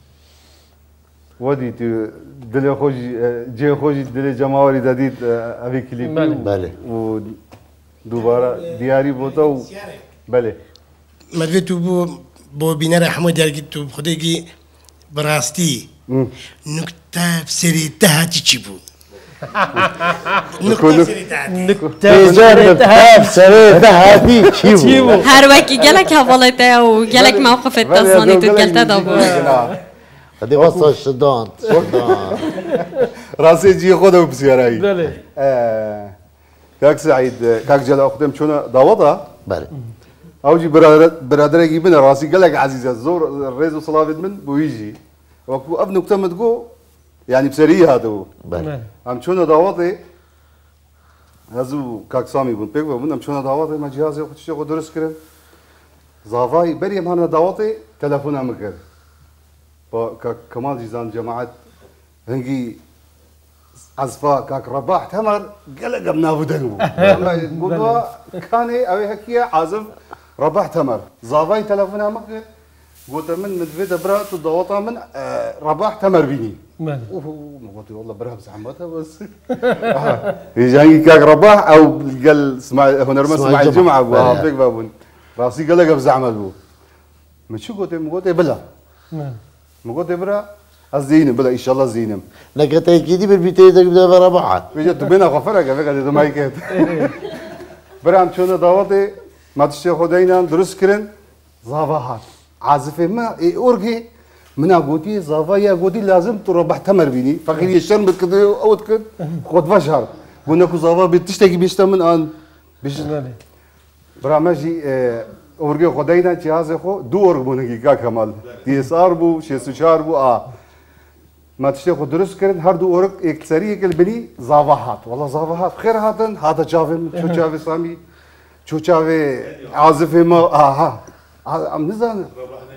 ودی تو دل خوشی جه خوشی دل جماعتی دادید اوی کلیپی بله و دوباره دیاری بوده و بله مدوی تو بو بینر حمود درگی تو خودگی براستی نکته سری تهاتی چی بود؟ نکته سری تهاتی چی بود؟ هر وکی گلک حوالته و گلک موقف تصانی تو گلته دا بود هذه وصل شدان راسي جي خذها بسياري بله كاك سعيد كاك جلا اخدم شنو ضوضه بله اوجي برادر يجيب لنا راسي قال لك عزيز الزور الريز وصلافد من بويجي وكو ابنك تم تقو يعني بسريه هذا هو بله ام شنو ضوضه هذو كاك سامي بن بيك ومن ام شنو ضوضه ما جهازي خدشتو درس كرن زافاي بريم هنا ضوضه تليفون امكر كمال جيزان جماعه هنجي عزفا كاك رباح تمر قلق بنابو دنبو قلوا كان اوي هكيا عازف رباح تمر زافاي تلفونها مكر قلت من مدفيد برات الضوطه من رباح تمر بيني قلت والله برهب زعمتها بس يجي كاك رباح او قال اسمع هنر مسمع الجمعه وهابيك بابون راسي قلق بزعمل بو من شو قلت بلا قلت برا الزينم بلا ان شاء الله الزينم لقيت اكيد بالبيتي ده بدا ربعه بيجت بينا غفرك فيك هذا ما يكاد برام شنو ضوطي ما تشتي خدينا درس كرن زافاهات عازفه ما اورجي من اقوتي زافا يا قوتي لازم تربح تمر بيني فقير يشتر بكده او تكد خد فشهر قلنا كو زافا بتشتكي بيشتمن ان بيش برامجي اورجي خدينا جهاز خو دو اورج بونگي کا كمال دي اس ار بو 64 بو ما تشتغل درس كرن هردو اورك اكثريه البني زافاهات والله زافاهات خير هاتن هذا جافم شو جافي سامي شو جافي عازف ما ام نزان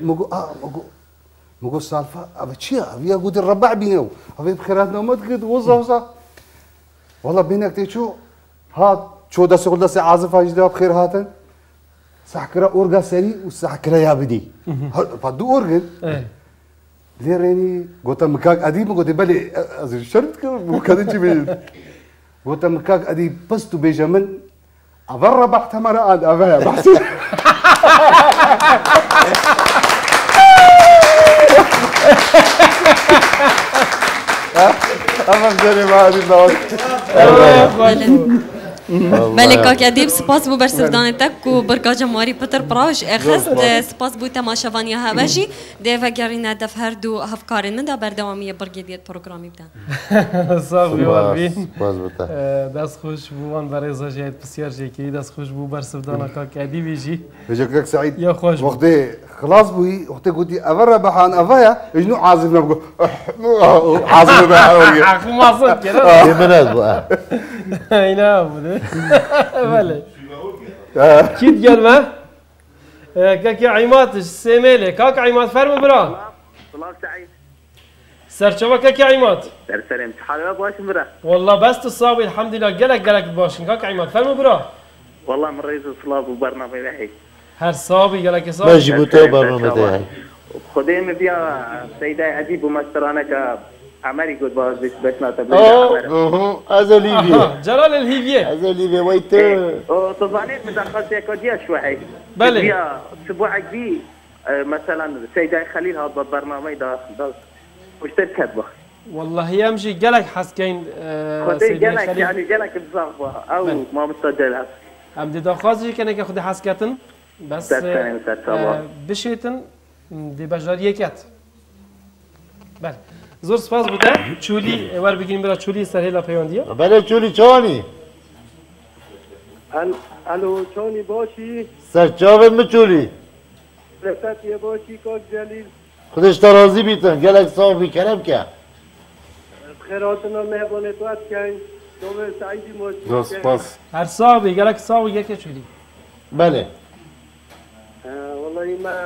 مگو سالفه ابي چيا ابي اقول الربع بينو ابي بخيراتنا ما تقد وزا والله بينك تشو هات شو دس يقول دس عازف اجدا بخير هاتن سحكره اورغا سري وسحكره يا بدي فدو اورغن ليريني قلت مكاك اديب قلت بالي ازي شرط مو كذا جيب قلت مكاك اديب بس تو بيجامن افر بحت مرة افا بحسي افهم جاني ما ادري بله کاک ادیب سپاس بو برسفدانتک و برکاجا ماری پتر پراش اخست سپاس بو تماشاوانی هاوشی دیو گرینه دف هر دو هفکارین دا بردوامی برگیدیت پروگرامی بدن صافی واربین سپاس بوده دست خوش بوان برای زاجیت بسیار جیکی دست خوش بو برسفدانا کاک ادیبی جی جاك سعيد يا خوش وقتي خلاص بوي وقتي قلتي افر بحان افايا شنو عازم نبقى عازم بحان اخو ما صدق كده بمناز بقى هنا بله كيد قال ما كاك عيمات السيميلي كاك عيمات فرموا برا صلاة سعيد سرچوا كاك عيمات سلام حالك باش مرا والله بس تصاوي الحمد لله قالك باشن كاك عيمات فرموا برا والله من رئيس الصلاة وبرنامج هيك هر صابي قالك صابي ماشي بوتو برنامج هاي خديم بيا سيدة عجيب ومسترانة عمري قد باز بس ناتبلي هذا ليبيا جلال الهيفيه هذا ليبيا ويتو تظنيت مدخلت كوديا شوي بلى بيا اسبوع بي مثلا سيدة خليل هذا البرنامج ده مشتركات بخ والله يمشي قالك حسكين خدي قالك يعني قالك بصفة او ما مستجل هذا ام دي دخوازي كانك خدي حسكتن بس بشيتن دي بجاريكات بله زور سپاس بوده چولی ور بگیریم برای چولی سرهیلا پیوندیه بله چولی چانی الو چانی باشی سرچاوه مچولی رفت یه باشی کاک جلیل خودش ترازی بیتن گلک صافی کرم که خیراتنا مهبانه تو از کن دوبه سعیدی ماشی سپاس هر صابی گلک صابی یکی چولی بله والله ما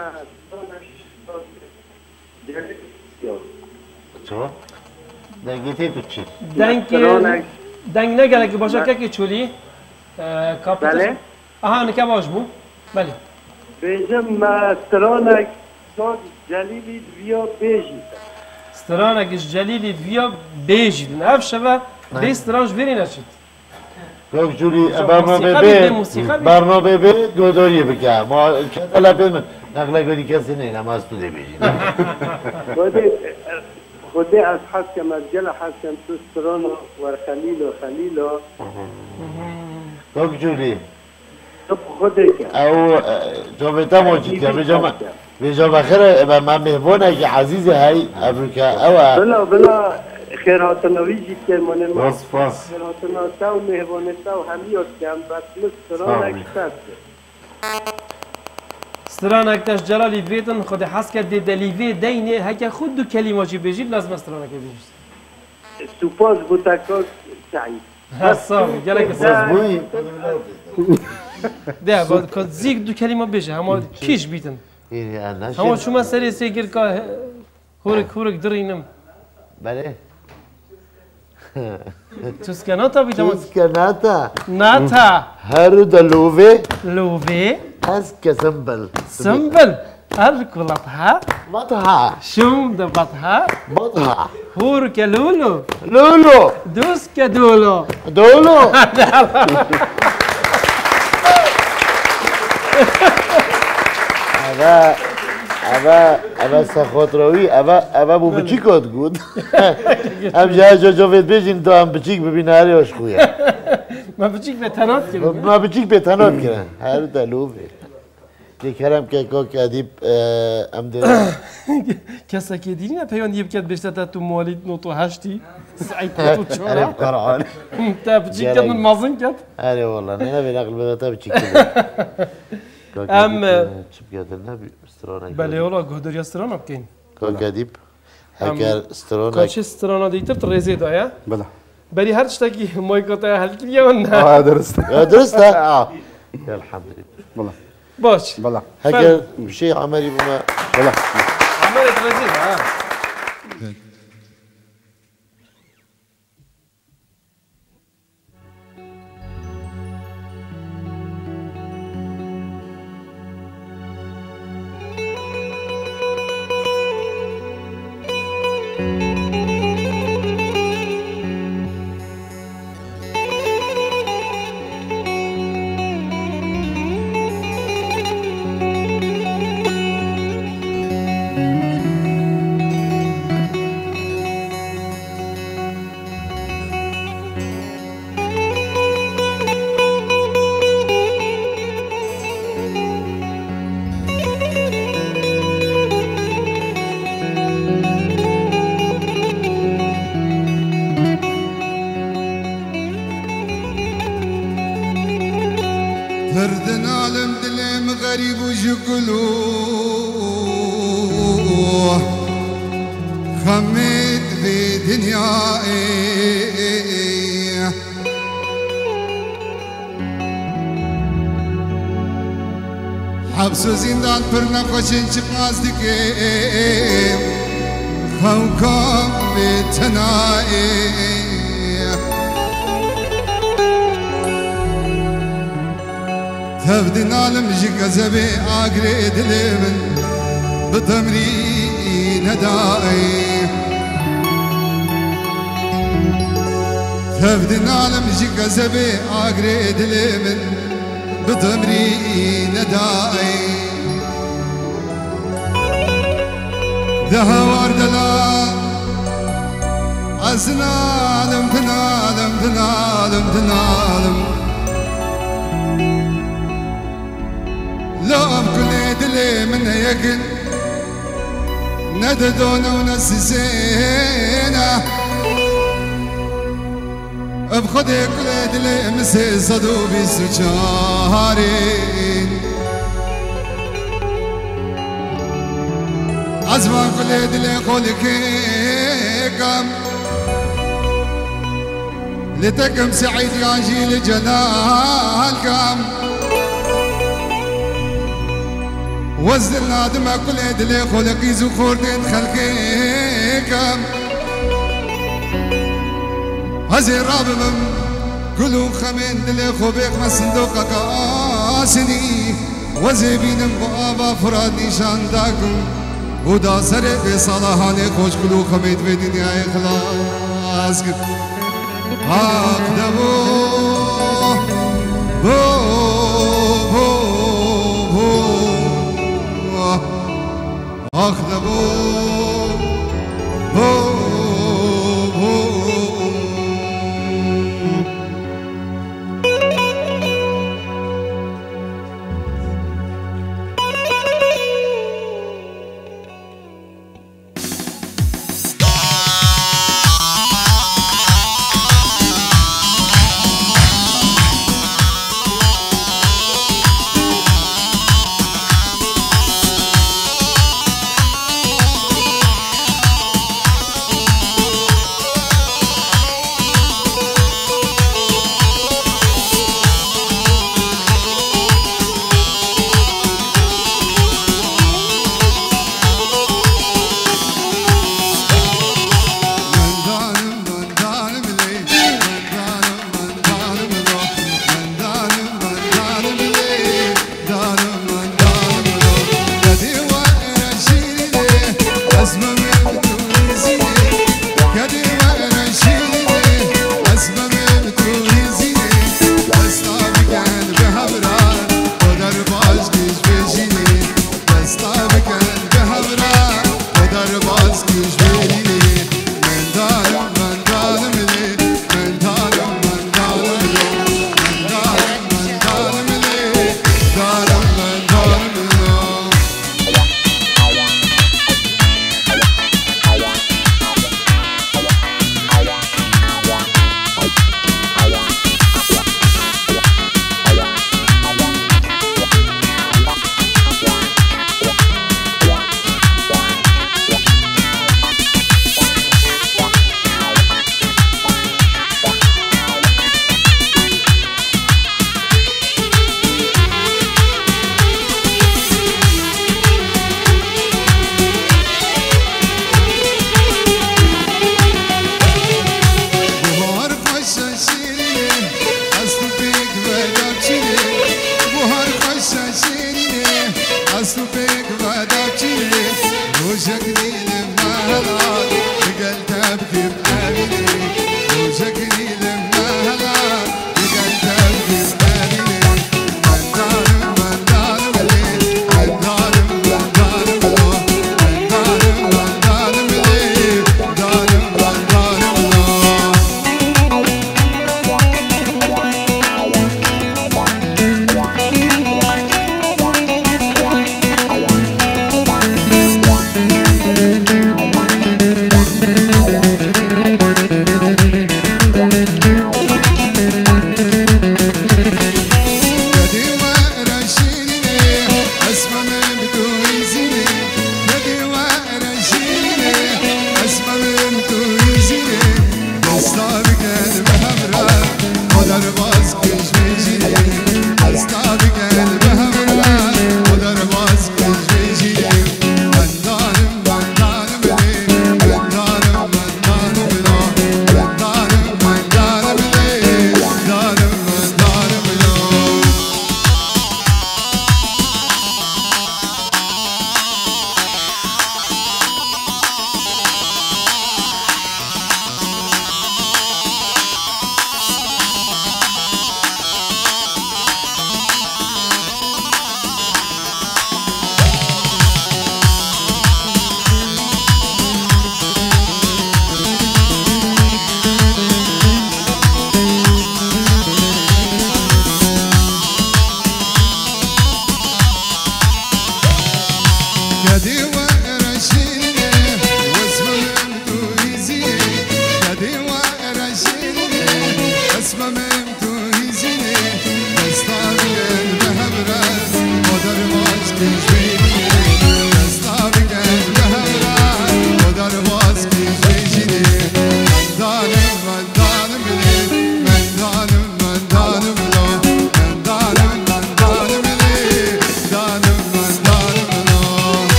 چه؟ دنگیتی تو چی؟ دنگ نگره که باشه که چولی بله؟ آها نکه باش بو؟ بله بیجم مسترانک جلیلی ویا بیجی سترانکش جلیلی ویا بیجی دن اف شبه بی سترانش بری نشد کاک جولی برنامه به گوداری بکن ما کتلا پیمن نقله گودی کسی نه نماز تو دی بیجی خودی از حسکم از گل حسکم تو ستران و خلیلو کاک جولی خودی که او جامعه موجود که بجا بخیر من مهمونه که عزیز های افریقا او بلا خیراتنا ویجی که من باس خیراتنا تا و مهمونه تا و همیات که هم بس ستران اکتر سترانک تاش جلالی ویتن خود حس کرد دلیوی دینه هک خود دو کلمه چی بجید لازم استرانک بجید سپاس بوتاکاک سعید حسام گلک بوی ده بعد که زیگ دو کلمه بجه همه کیش بیتن همه شما سری سیگر که هورک درینم بله تسکناتا بیتم تسکناتا ناتا هر دلوه از که سمبل هر کلاتها بطها شوم ده بطها هور که لولو دوست که دولو اما سخاطراوی اما بو بچی کد گود هم جا وید بیشین تو هم بچیک ببینه هر یاش خویه ما بچیک به تنات کرن هر دلوه دیگرم که کاک ادیب ام دیدم کسا که دیدی نه پیوندی بکرد بیشتر تا تو موالید نوتو هشتی سعید تو چورا اره بکاران تا بچیک کرد من مازن کرد اره والله نه نبی نقل بگه تا بچیک کرد ام چی بگردن نبی استرانه بله اولا گهداری استرانه بکن کاک ادیب هکر استرانه کاچه استرانه دیتر تریزی دایا بله بری هر چتاکی مایکاتا حل کردی یا نه درسته الحمدلله بله باش بله هكذا شيء عملي بما بله عملي ترزيل حبس و زندان پر نخوشین چه قصدی که خوکم به تنایی تفدن عالم جی گذبه آگری دلی من بتمری ندایی تفدن عالم جی گذبه آگری دلی من بتمری ندایی دهوار دلا أزنالم تنالم تنالم تنالم لو بكل دلي من يكن نددون ونسسينا بخدي كل دلي مسي صدو بسجارين عزمان كل دلي خولك كم لتكم سعيد يا جيل جلالكم وزلنا دمى كل دلي خلقي زخور دين خلقيكم هزي رابم كلو خمين دلي خوبيك ما صندوقك آسني وزي بينم بابا فراد نشان داكم ودا سرق صلاحاني خوش كلو خمين في دنيا إخلاص أقدمو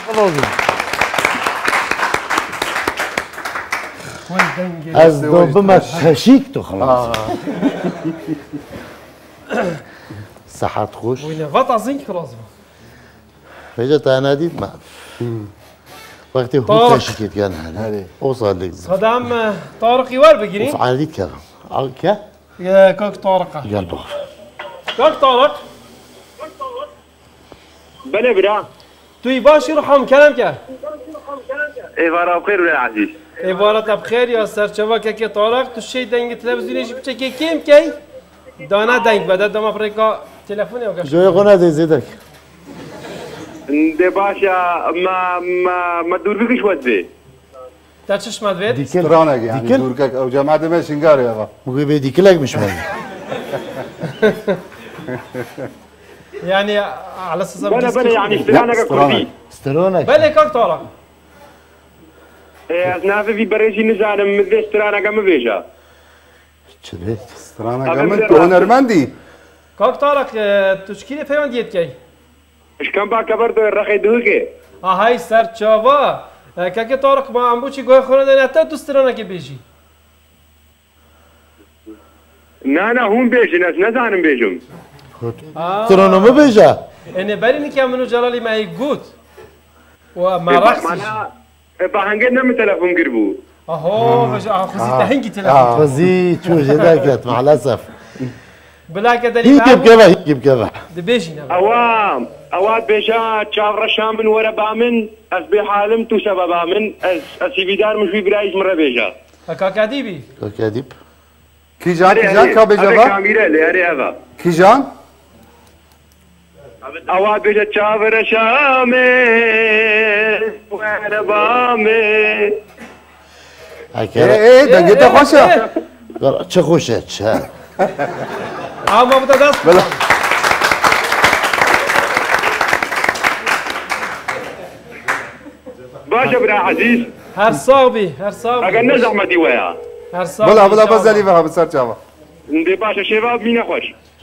از دوم تشیک تو خلاص صحت خوش وين فاتا زين كروز فجأة أنا ديت ما وقتی هو تشیکت کن هنه اوصل لك صدام طارق يوار بقرين فعال ديت كذا كه يا كوك طارق يلا كوك طارق بلا برا توي باشي رحم كلام كه ايوارا بخير ولا عزيز ايوارا بخير يا سر شبكه كي طارق تو شي دنگ تلفزيوني جي بچكي كيم كي دانا دنگ بدل دم افريقا تلفوني او جوي قناه دي زيدك دي باشا ما دور بكش ودي تاچش مدويد ديكلرانك يعني دوركك او جماعه ما شنقار يا با مو بيديكلك مش مهم يعني على اساس بلا يعني استرانك كردي استرانك بلا كاك طارق انا في بريشي نزال من استرانك ما بيجا شبيت استرانك ما هنرمندي كاك طارق تشكيله فيون ديت كي ايش كان با كبر دو رخي دوكي هاي سر چاوا كاكي طارق ما امبوچي گوي خورن حتى دوسترانك بيجي نه هم بيجي ناس نزانم بيجم ترانو ما بيجا اني بريني كامنو جلالي ما يقوت وما رخص معنا بهنگه نم تلفون قربو اهو خزي تهنجي تلفون خزي شو جداكت مع الاسف بلا كدلي يجيب كذا يجيب كذا دبيجي اوام اواد بيشا تشاف رشام من ورا بامن از بحالم تو سبب امن از سيفيدار مش في برايش مره بيجا كاكاديبي كاكاديب كيجان كابيجا كاميرا لي هذا كيجان اواد بيشا تشاف رشام ورا بامن ايه دنگت خوشه چه خوشه چه ما بده دست بله باشا برا عزيز هر صاحبي اگر نه زحمتي ويا هر صاحبي بلا بزلي بها بسر جوا ندي باشا شباب مين خوش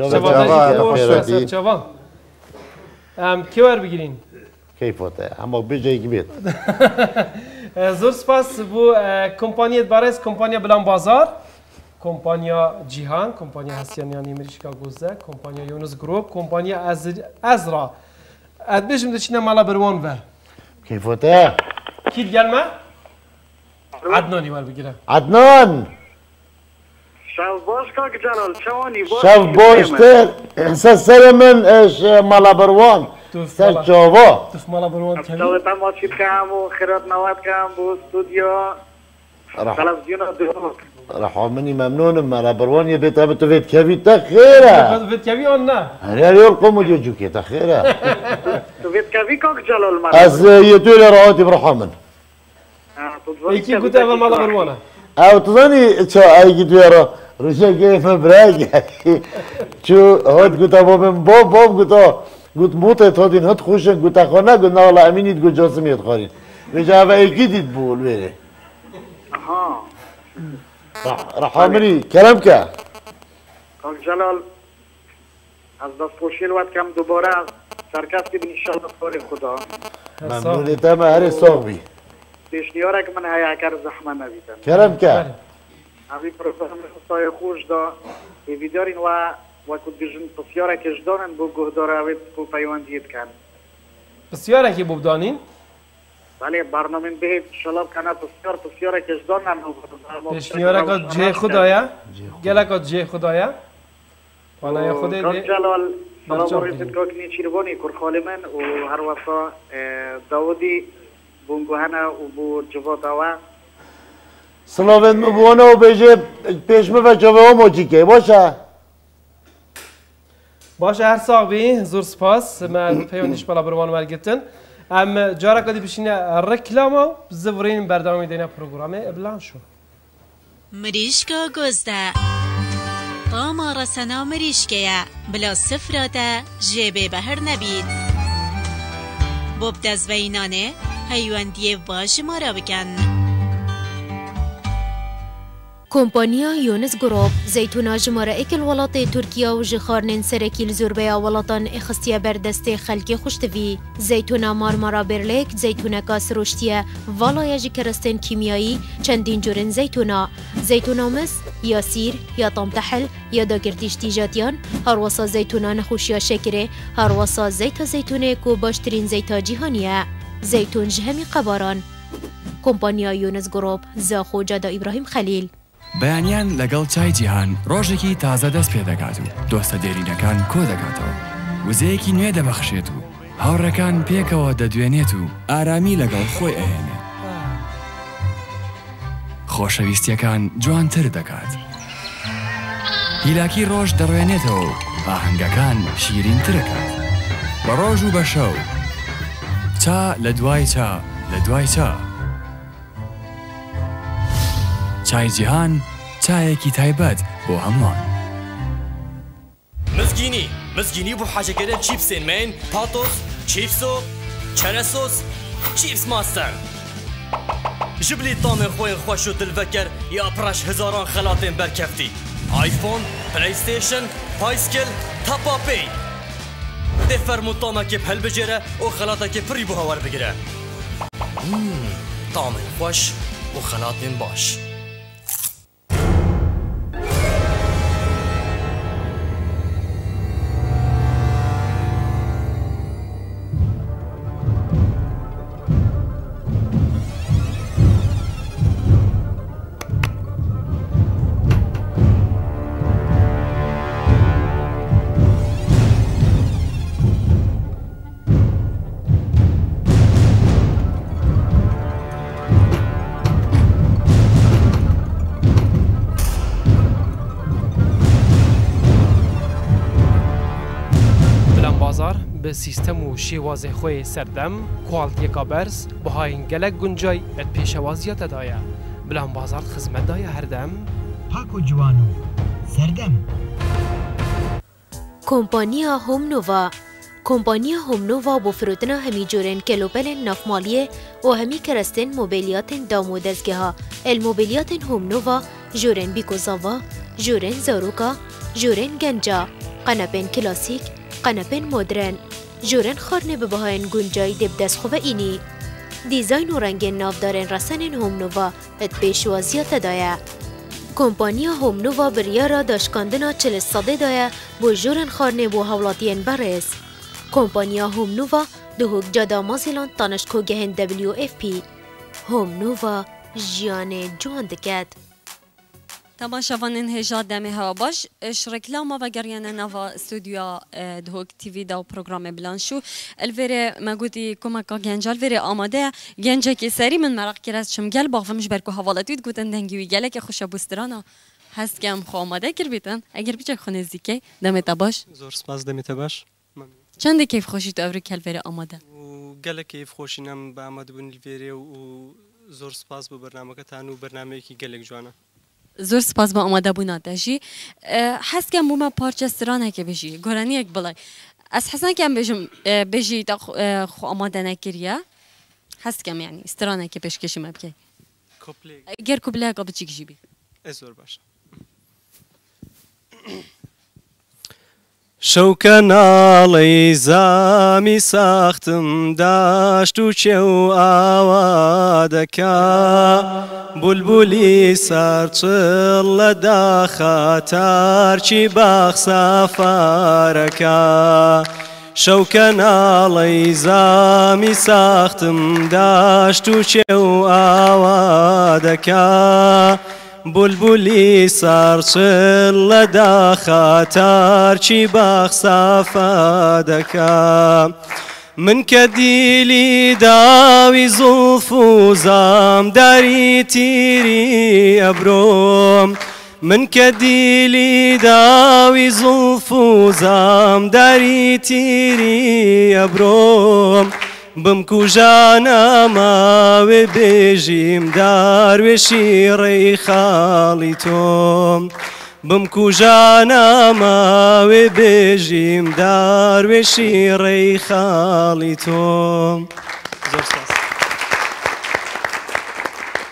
شباب كيوار بگیرین كيفوته اما بيجي بيت زور سپاس بو کمپانی بارز کمپانی بلان بازار کمپانیا جیهان کمپانی هستیانیانی امریکا گوزده کمپانیا یونس گروپ کمپانیا ازرا ادبیشم دچینه مالا بروان و كيفوته كيف قال عدنان يوال بقيله عدنان شاف باش كاك جلال شواني باش شاف بوشتر احساس سلمن ايش مالا بروان سر جوابا تف مالا بروان كمي تو تماشي كام وخيرات نوات كام بو استوديو تلفزيون دوك راح مني ممنون مالا بروان يبيت ابتو فيت كافي تخيره فيت كافي ولا انا يلقم وجوجوكي تخيره تو فيت كافي كاك جلال از يدول رواتب رحمن ايكي قلت اول مالا بروانه او تظني شو اي قلت يا روشا كيف براجع شو هاد قلت ابو من بوب قلت موتة تادين هاد خوشن قلت اخوانا قلنا والله اميني تقول جاسم يتخارين رجع ابا ايكي دي تبول بيري اها راح عمري كلام كا كاك جلال از دست خوشی الوقت کم دوباره سرکست که ان شاء الله کار خدا ممنون تمام هر صاحبي پیشنیاره که من هیا کار زحمه نبیدم كلام كا ابي پروفسور مستای خوش دا ویدیارین و کد بیشتر بسیاره کش دارن بو گهدار اوید بو پیوندیت کن بسیاره کی بودانین بله برنامه به شلاب کنه بسیاره کش دارن پیشنیاره که جه خدایا گله که جه خدایا والا یا خودی دی جلال سلام علیکم کوکنی چیروانی کور خالمن و هر وقتا داودی بونگوهنا و بو جواتاوا سلام مبوانا و بیجه پیشمه و جوه موجی که باشه هر صاحبی زور سپاس من پیونیش بالا بروان ورگتن ام جارا کدی بشینه رکلاما زورین بردامی دینا پروگرامه ابلان شو مریشکا گزده قامار سنا مریشکه بلا صفراته جیبه بهر نبید بوب دزوینانه حیواندیه باش مارا بکن کۆمپانیا یۆنس گروپ زەیتونە ژمارەیەکی وڵاتی تورکیا و ji xwarinên serekî li zûrbeya welatan xistiye ber destê xelkê xuştivî. Zeytûna Marmara Birlêk zeytûneka siruştiye valaya ji kerestên kîmyayî çendîn curên zeytûna. Zeytûna mis, ya sîr, ya tamtehil, ya dagirtî ji tîjatiyan, herwasa zeytûna nexweşiya şekerê, herwasa zeyta zeytûnê ku baştirîn zeyta cîhanî ye. Zeytûn ji hemî qebaran. کۆمپانیا یۆنس گروپ زاخۆجادا ئیبراهیم خەلیل. بەیانیان لەگەڵ چای جیهان ڕۆژێکی تازە دەست پێ دەکات و دۆستە دێرینەکان کۆ دەکاتەوە. وزەیەکی نوێ دەبەخشێت و هاوڕەکان پێکەوە دەدوێنێت و ئارامی لەگەڵ خۆی ئەهێنێت. خۆشەویستیەکان جوانتر دەکات. هیلاکی ڕۆژ دەڕوێنێتەوە و ئاهەنگەکان شیرینترەکات. بە ڕۆژ و بە شەو چا لە دوای چا لە دوای چا. چای جیهان چایەکی تایبەت بۆ هەمووان. مزگینی بۆ حاجەگەرە چیپسێن مین پاتۆس چیپسۆ چەرەسۆس چیپس ماستەر ژبلی تامێن خۆیان خۆش و دلڤەکەر یا پڕەش هزاران خەلاتێن بەرکەفتی ئایفۆن پلەیستێشن پایسکل تەپاپێ دێ فەرموو تامەکێ هەلبژێرە و خەلاتەکێ پڕی بۆ هەوار بگرە تامێن خۆش و خەلاتێن باش. به سیستم و شێوازê xwe serdem kualtiyeka berz bihayên gelek guncay et pêşewaziya te daye. Bilanbazar xizmet daye herdem. Pako Ciwano serdem. کۆمپانیا هۆمنۆڤا کۆمپانیا هۆمنۆڤا بۆ فرۆتنا هەمی جۆرên kelopelên navmaliyê û hemî kerestên mobiliyatên dam û dezgeha elmobiliyatên Homnova jûrên bîkozava, jûrên zaroka, jûrên genca, qenepên klasîk, qenepên modern, jûrên xwarinê bi bihayên guncayî dê bi destxwevînî. Dîzayn û rengên navdarên resenên Homnova et pêşwaziya te daye. کۆمپانیا هۆمنۆڤا biryara daşkandina 40 sedê daye بۆ jûrên xwarinê بۆ hewlatiyên berêz. کۆمپانیا هۆمنۆڤا dihok cada Mezîland tanişkogehên WFP. هۆمنۆڤا jiyanê ciwan diket. تماشاوانên hêja demê hewa baş ji reklama ve geriyana nava stûdyoya Dihok TV da programê bilan şû elvêrê me gotî komeka genca elvêrê amade ye gencekê serî min merak kir çim gel baxvim ji ber ku hevaletî digotin dengî wî gelekê xweşe bûstirana hestkem xwe amade kirbîtin eger biçek xwe nêzîkê demê te baş زۆر سپاس دەمێ te baş çendê keyfxweşî tu evrî kelvêrê amade gelek keyfxweşînem bە ئامادەبوون لێرێ و زۆر سپاس بۆ بەرنامەکەتان و بەرنامەیەکی gelek جوانە زۆر سپاس بە ئامادەبوونا te jî hestkem bûme parça stranekê bijî goraniyek bilay ez hesenkem bêjim bêjî te xwe amade nekiriye hestkem yanî stranekê pêşkêşî me bikey ger kubileyeka biçîk jî bî ez zor baş شەوکە ناڵەی زامی ساختم داشت و چێو ئاوا دەکا بولبولی سەرچڵ لە داخە تارچی باخ سافارەکە شەوکە ناڵەی زامی ساختم داشت و چێو ئاوا دەکا بولبولی سەرچڵ لە داخە تارچی باخ سافا دەکا من کە دیلی داوی زوڵف و زامداری تیری ئەبرۆم من کە دیلی داوی زوڵف و زامداری تیری ئەبرۆم بمکوژانە ماوێ بێژیم داروێشی ڕێی خاڵی تۆم بمکوژانە ماوێ بێژیم داروێشی ڕێی خاڵی تۆم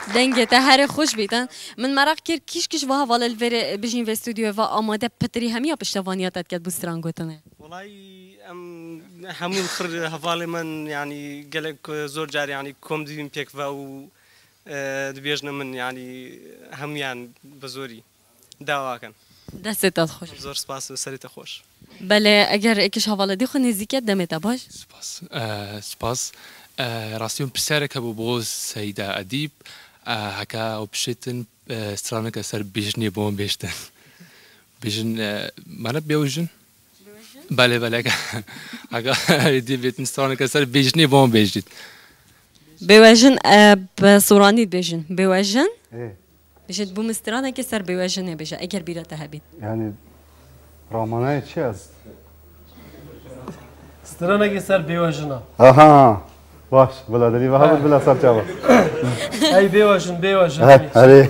دنگه تا هر خوش بیتن من مراق کر کیش وها والا الفير بجين في استوديو و آماده پتری همیا پشتوانیاتت کد بستران گوتنه والله همون خر هفالي من يعني قالك زور جاري يعني كومدي بيك و دبيجنا من يعني هم يعني بزوري داوا كان دستت خوش زور سپاس سریت خوش بله اگر اکش حواله دی خو نزدیکت دمت باش سپاس راستیون پسرک ابو بوز سیدا ادیب هکا و بشتن استرانک سر بیجنی بوم بیشتن بیجن منو بیوجن بله هکا دی بیتن استرانک سر بیجنی بوم بیشتن بیوجن بصورانی بیجن بیوجن بجد بومسترانا كسر بوجهنا بجا اگر بيرته هبين يعني رامانه چی است؟ استرانا كسر بوجهنا آها باش بلا دلی و هم بلا سر چاوا اي بوجهن آره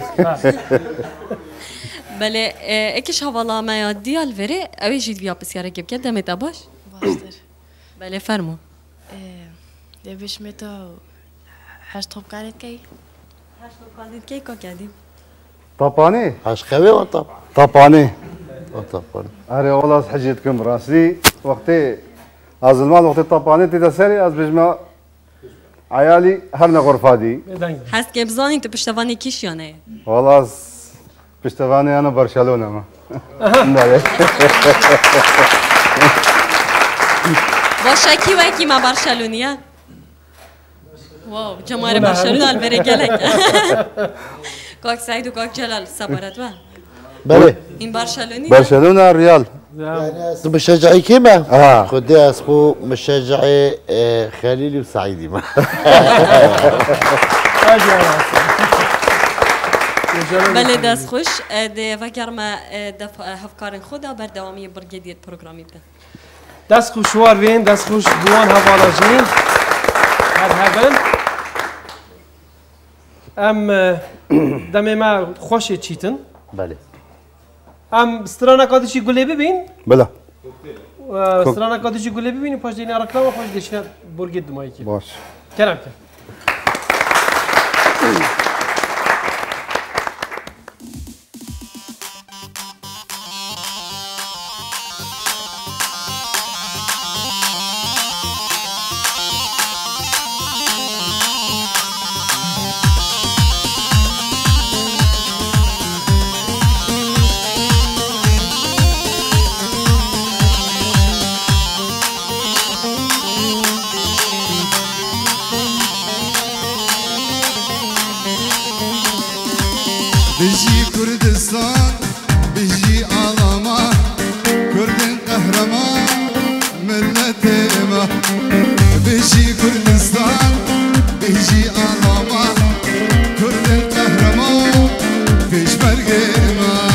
بله اكش هوالا ما يدي الفري اوي جيت بيا بسياره كيف كده متى باش باشتر بله فرمو ده بيش متى هاش طب قالت كي هاش طب قالت كي كو كادي طباني عشقاوي وطب طباني طباني أري والله حجيتكم راسي وقتي از المال وقتي طباني تدسري از بجمع عيالي هرنا غرفة دي حس که بزانی تو پشتوانی کیش یا نه؟ والله پشتوانی أنا برشلونة ما باشه کی و کی ما برشلونیه؟ واو جمهور برشلونه البری گلک كاك سعيد وكاك جلال صبرت وين؟ بله این برشلوني برشلونة ريال مشجعي كيما؟ خدي اسمه مشجعي خليلي وسعيدي ما بله دست خوش ده فکر ما هفکارن خدا بردوامی برگدیت پروگرامی بده دست خوش وار وين دست خوش بوان هوالا جين مرحبا ام دم ما خوش چیتن بله ام استرانا کادشی گله ببین بله استرانا کادشی گله ببینی پاش دینی رکلام خوش دشنه برگد دمایی کی باش کرم که بيجي كردستان بيجي عظمة كرد قهرمان ملتي ما بيجي كردستان بيجي عظمة كرد قهرمان فيش مرقي ما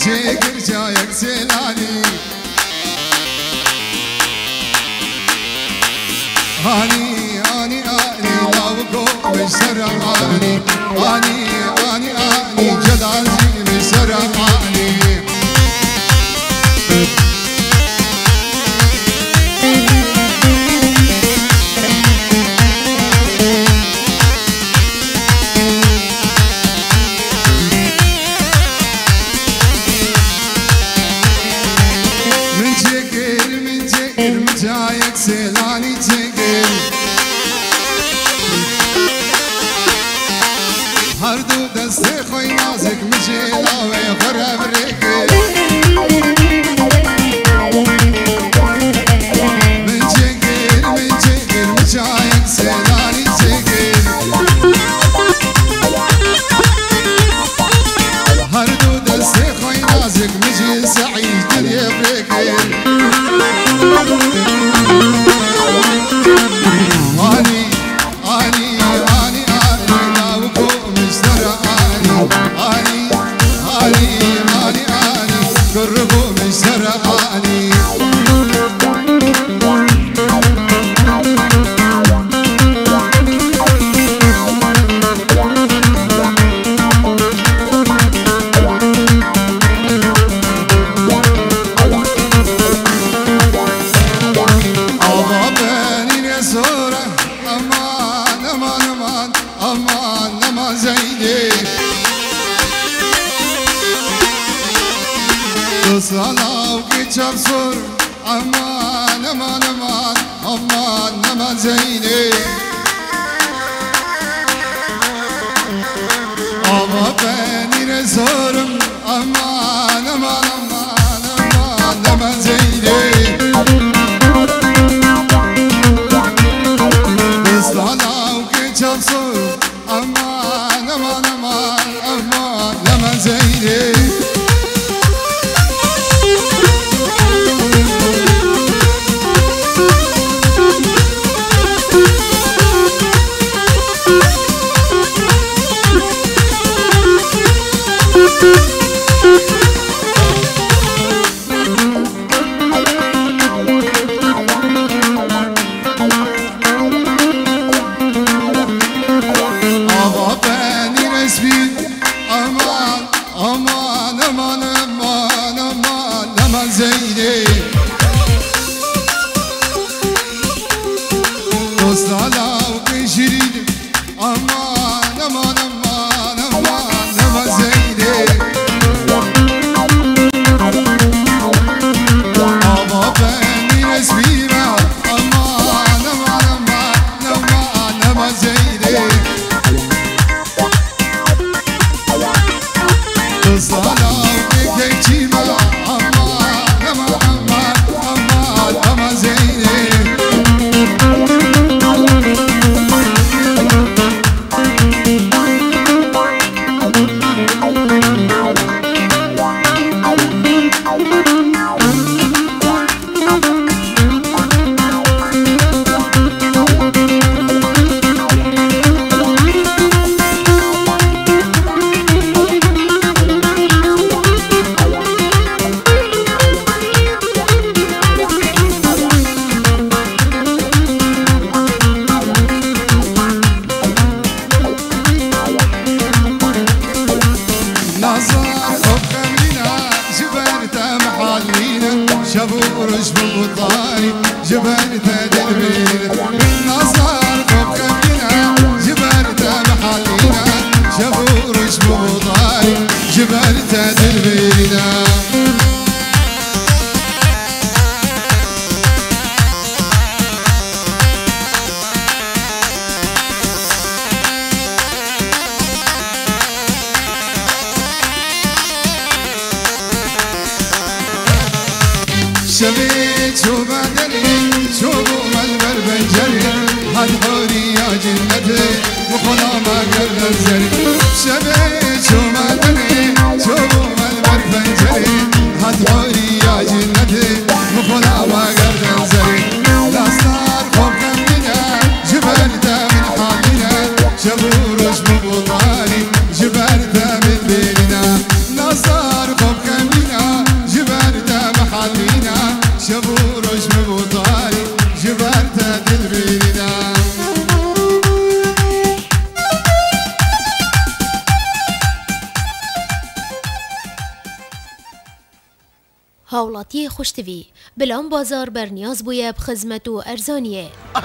جيكر جايك سيلاني اني اني اني لاوكو بشرعاني اني اني اني جدعتي بشرعاني جايك سيلاني جيكر هردو دستي خوي نازك مجيلا ويخرب ريكر من جيكر مجايك سيلاني جيكر هردو دستي خوي نازك مجي سعيد دنيا بريكر قربوا من شرعاني الله باني يا سورة أمان أمان أمان أمان أمان زيني صلاة وكتشب صور أمان أمان أمان أمان أمان زيني أما باني نزورم أمان أمان أمان أمان أمان زيني صلاة وكتشب صور أمان أمان أمان أمان أمان زيني شبيت شو بدلي شو بومل بربنجري هالحوري يا جنتي وخلا ما قرر الزري شبيت شو بدلي شو بومل بربنجري هالحوري يا جنتي وخلا ما قرر الزري لا صار خوف مننا جبرته من حالنا شبورش ببطالي جبرته من بيننا لا صار خوف مننا هاولاتی خوشتوی بلان بازار برنیاز بویه بخدمت و ارزانیه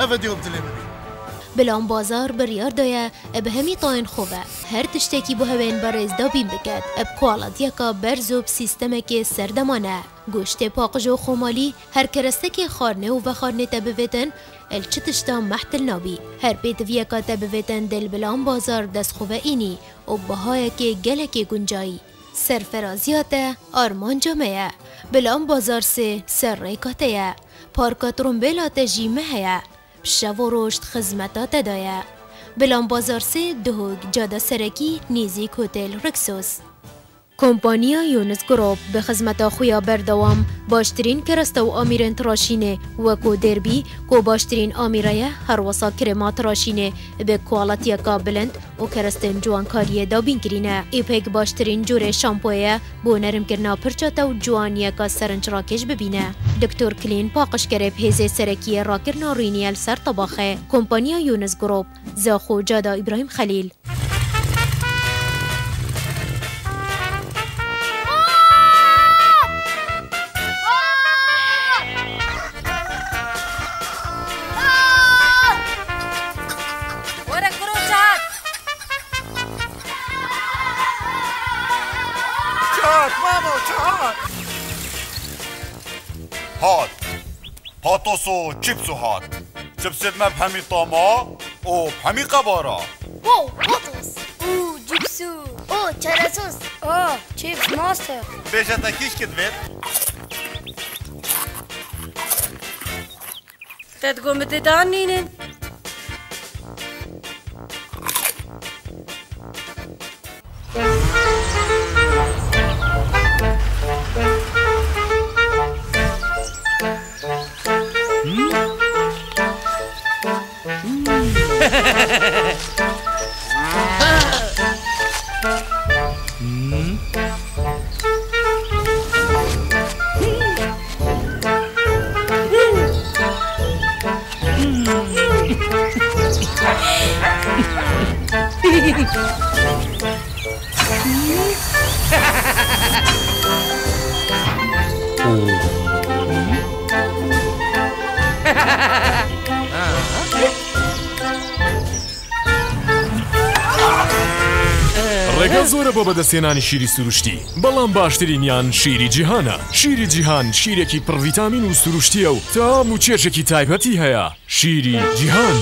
بلان بازار بریار دایه اب همی طاین خوبه هر تشتکی بو هوین برز دابین بکد اب کوالاتیه که برزوب سیستمه که سردمانه گوشت پاقج و خومالی هر کرسته که خارنه و بخارنه تبویتن الچه تشتا محتل نابی هر پیتویه که تبویتن دل بلان بازار دست خوبه اینی و بهایه که گله که گنجایی سرفرازیات آرمان جامعه بلان بازار سه سر ریکاته پارکات رومبیلات جیمه هیا شو و رشد خدمتات دایه بلان بازار سه دهوگ جاده سرکی نیزیک هتل رکسوس کمپانیا یونس گروپ به خدمت خویا بردوام باشترین کرسته و آمیرن تراشینه وکو دربی کو باشترین آمیره هر وسا کرمات تراشینه به کوالاتیا کا بلند و کرستن جوانکاری دابین کرینه ایپک باشترین جوره شامپویه بو نرم کرنا پرچاتا و جوانیه کا سرنج راکش ببینه دکتور کلین پاقش کرب هزه سرکی راکرنا رینیل سر طباخه کمپانیا یونس گروپ زاخو جادا ابراهیم خلیل هات باتوسو چیپسو هات چیپس ما بحمي طاما او بحمي قبارة واو باتوس او جيبسو او تشاراسوس چیپس ماستر بيجا تاكيش كدبت تتقوم بتدانين ڕێگە زۆرە بۆ بەدەستێنانی شیری سروشتی بەڵام باشترینیان شیری جیهانە شیری جیهان شیرێکی پڕڤیتامین و سروشتیە و تام و چێژێکی تایبەتی هەیە شیری جیهان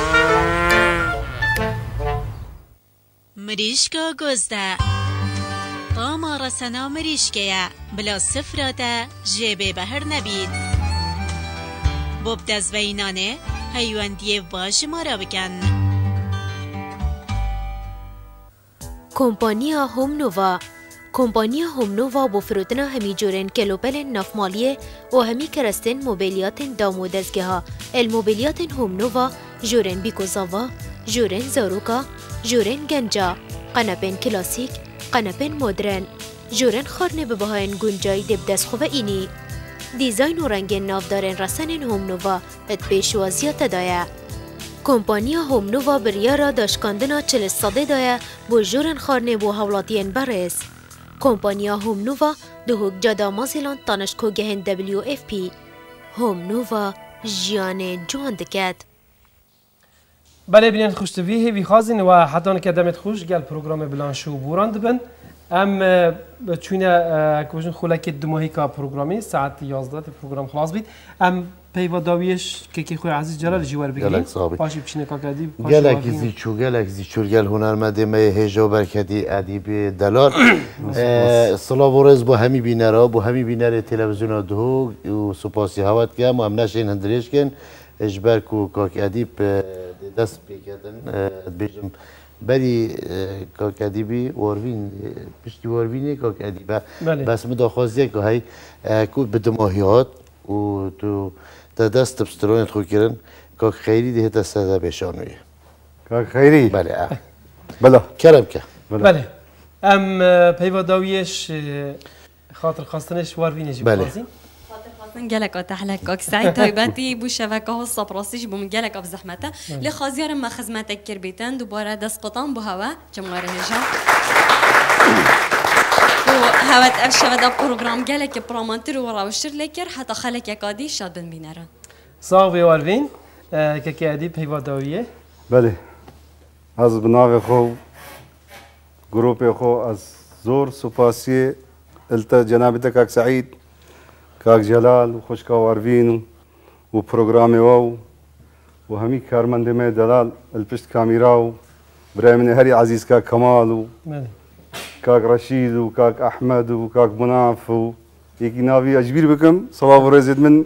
مریشکە گۆزدە تاما ڕەسەنا مریشکەیە بلا سفراتە ژێبێ بەهەر نەبیت بۆ بدەستڤەینانێ هەیوەندیە باش مارە بکەن کمپانیا هوم نووا کمپانیا هوم نووا بو فروتنا همی جورن کلوپل نافمالیه و همی کرستن موبیلیات دامو دزگه الموبیلیات هوم نووا جورن بیکوزاوا جورن زاروکا جورن گنجا قنبن کلاسیک قنبن مدرن جورن خارنه به بهاین گنجای دب دست خوبه اینی دیزاین و رنگ نافدارن رسن هوم نووا ات پیشوازیات دایه کمپانیا هوم نووا بریارا داشکاندنا 40 ساده دایه بو جورن خارنه بو هولاتین برس کمپانیا هوم نووا دهوک جادا مازیلان تانشکو گهن WFP هوم نووا جیان جوان دکد بله بینید خوشتوی هیوی خازین و حتی که دمت خوش گل پروگرام بلانشو بوران دبن ام چونه اکوژن خلاک دماهی که پروگرامی ساعت 11 پروگرام خلاص بید ام پیواداویش که خوی عزیز جلال جوار بگیریم پاشی بچینه کاکادی گلک زیچو گل هنرمنده می هجا برکتی ادیب دلال صلاح و رز با همی بینرها با همی بینر تلویزیون دو و سپاسی هوت کم و هم نشین هندریش کن اجبر کو کاک ادیب دست بکردن بیشم بری کاک ادیبی واربین پشتی واربینی کاک ادیبه بس مداخوازیه که های کو به دماهیات و تو دست بسترونت خو کردن کاک خیری ده دست ده بشانویه کاک خیری بله بله کرم که بله ام پیواداویش خاطر خواستنش واربینش بازی من گلک آتحلک کاک سعید تایبتی بو شبکه ها صبراسیش بو من گلک آف زحمته لخازیارم ما خدمتک کر بیتن دوباره دست قطان بو هوا جمهور هجا و هوت ارشد دا پروگرام گلک پرامانتر و راوشتر لکر حتی خلک یکادی شاد بن بینرن صاحب والوین که ادیب هیواداویه بله از بناغ خو گروپ خو از زور سپاسی التا جناب کاک سعید کاک جلال و خوشکا واروین و پروگرام و همی کارمند میں دلال الپشت کامیرا و برای من هری عزیز کاک کمال و کاک رشید و کاک احمد و کاک مناف و یکی ناوی اجبیر بکم صلاح و رزید من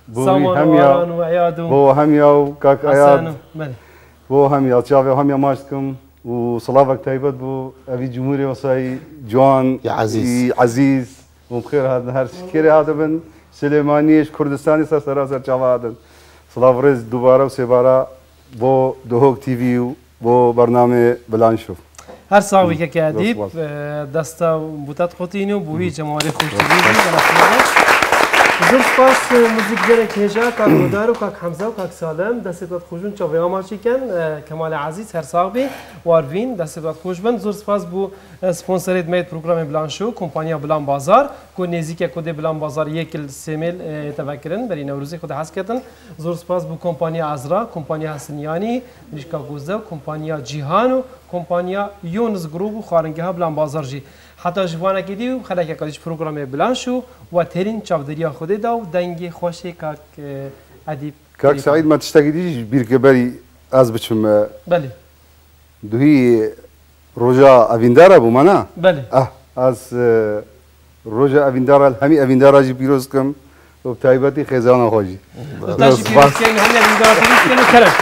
بو همیا و کاک عیاد بو همیا چاوی همیا ماشتکم و صلافك تايبت بو ابي جمهوري وصاي جوان يا عزيز وبخير هذا هر شكري هذا بن سليمانيش كردستاني سراسر جواد صلاف رز دوباره وسيبارا بو دوهوك تي في بو برنامج بلانشو هر ساوي كاديب دستا بوتات خوتينو بوي جمهوري خوشتيني زور سپاس موزیک گرک هجا کاک مدار و کاک حمزه و کاک سالم دستت خوشون چاوی آماچی کن کمال عزیز هر ساقبی واروین دستت خوش بند زور سپاس بو سپونسرید مید پروگرام بلانشو کمپانیا بلان بازار کو نزیک کد بلان بازار یکل سیمل تفکرن بری نوروزی خود حس کردن زور سپاس بو کمپانیا ازرا کمپانیا حسنیانی مشکا گوزده و کمپانیا جیهان و کمپانیا یونس گروپ و خارنگی ها بلان بازار جی حتی جوانه کدی و خلاک کدیش پروگرام بلانشو و ترین چاودریا خوده دا و دنگی خوشی کاک ادیب کاک سعید ما تشتاقیدیش بیر که بری از بچم بله دوهی روجا اویندارا بو مانا بله از روجا اویندارا همی اویندارا جی پیروز کم و تایباتی خیزانا خوشی تاشی پیروز کن همی اویندارا پیروز کن و کرد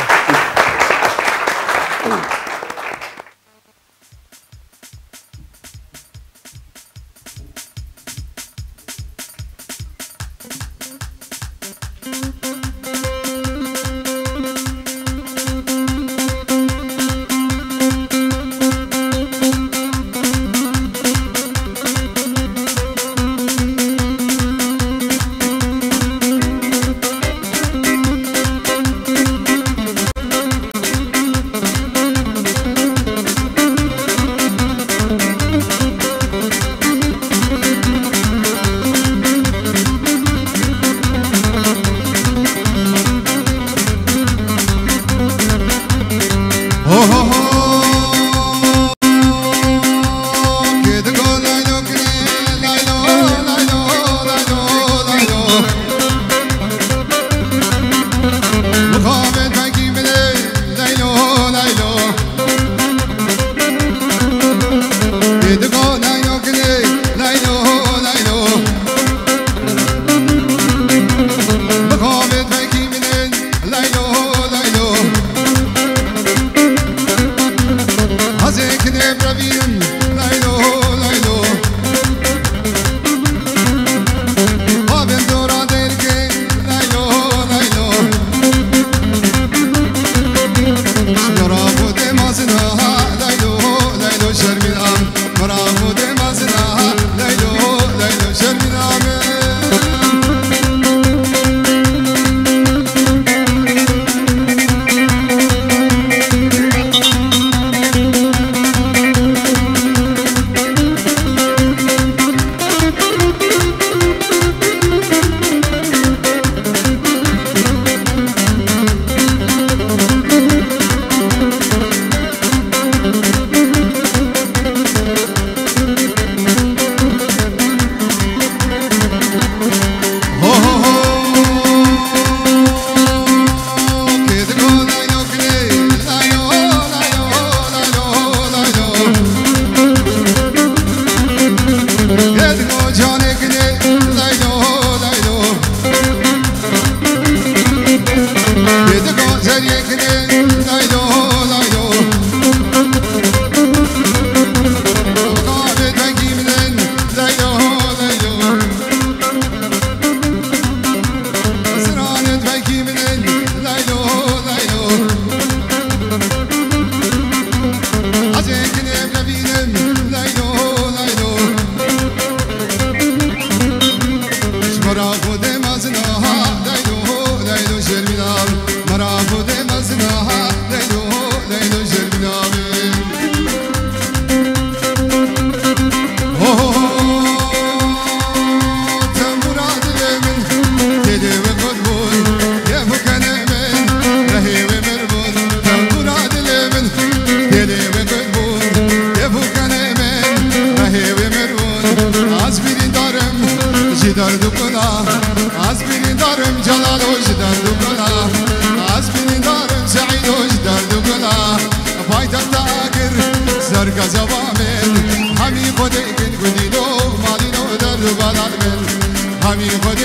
از بیرین دارم جدار دوکنا از بیرین دارم جلال و جدار دوکنا از بیرین دارم سعید و جدار دوکنا پایتن تاگر زرگ زبامن همی خود کن گدینو مالینو در بالان من همی خود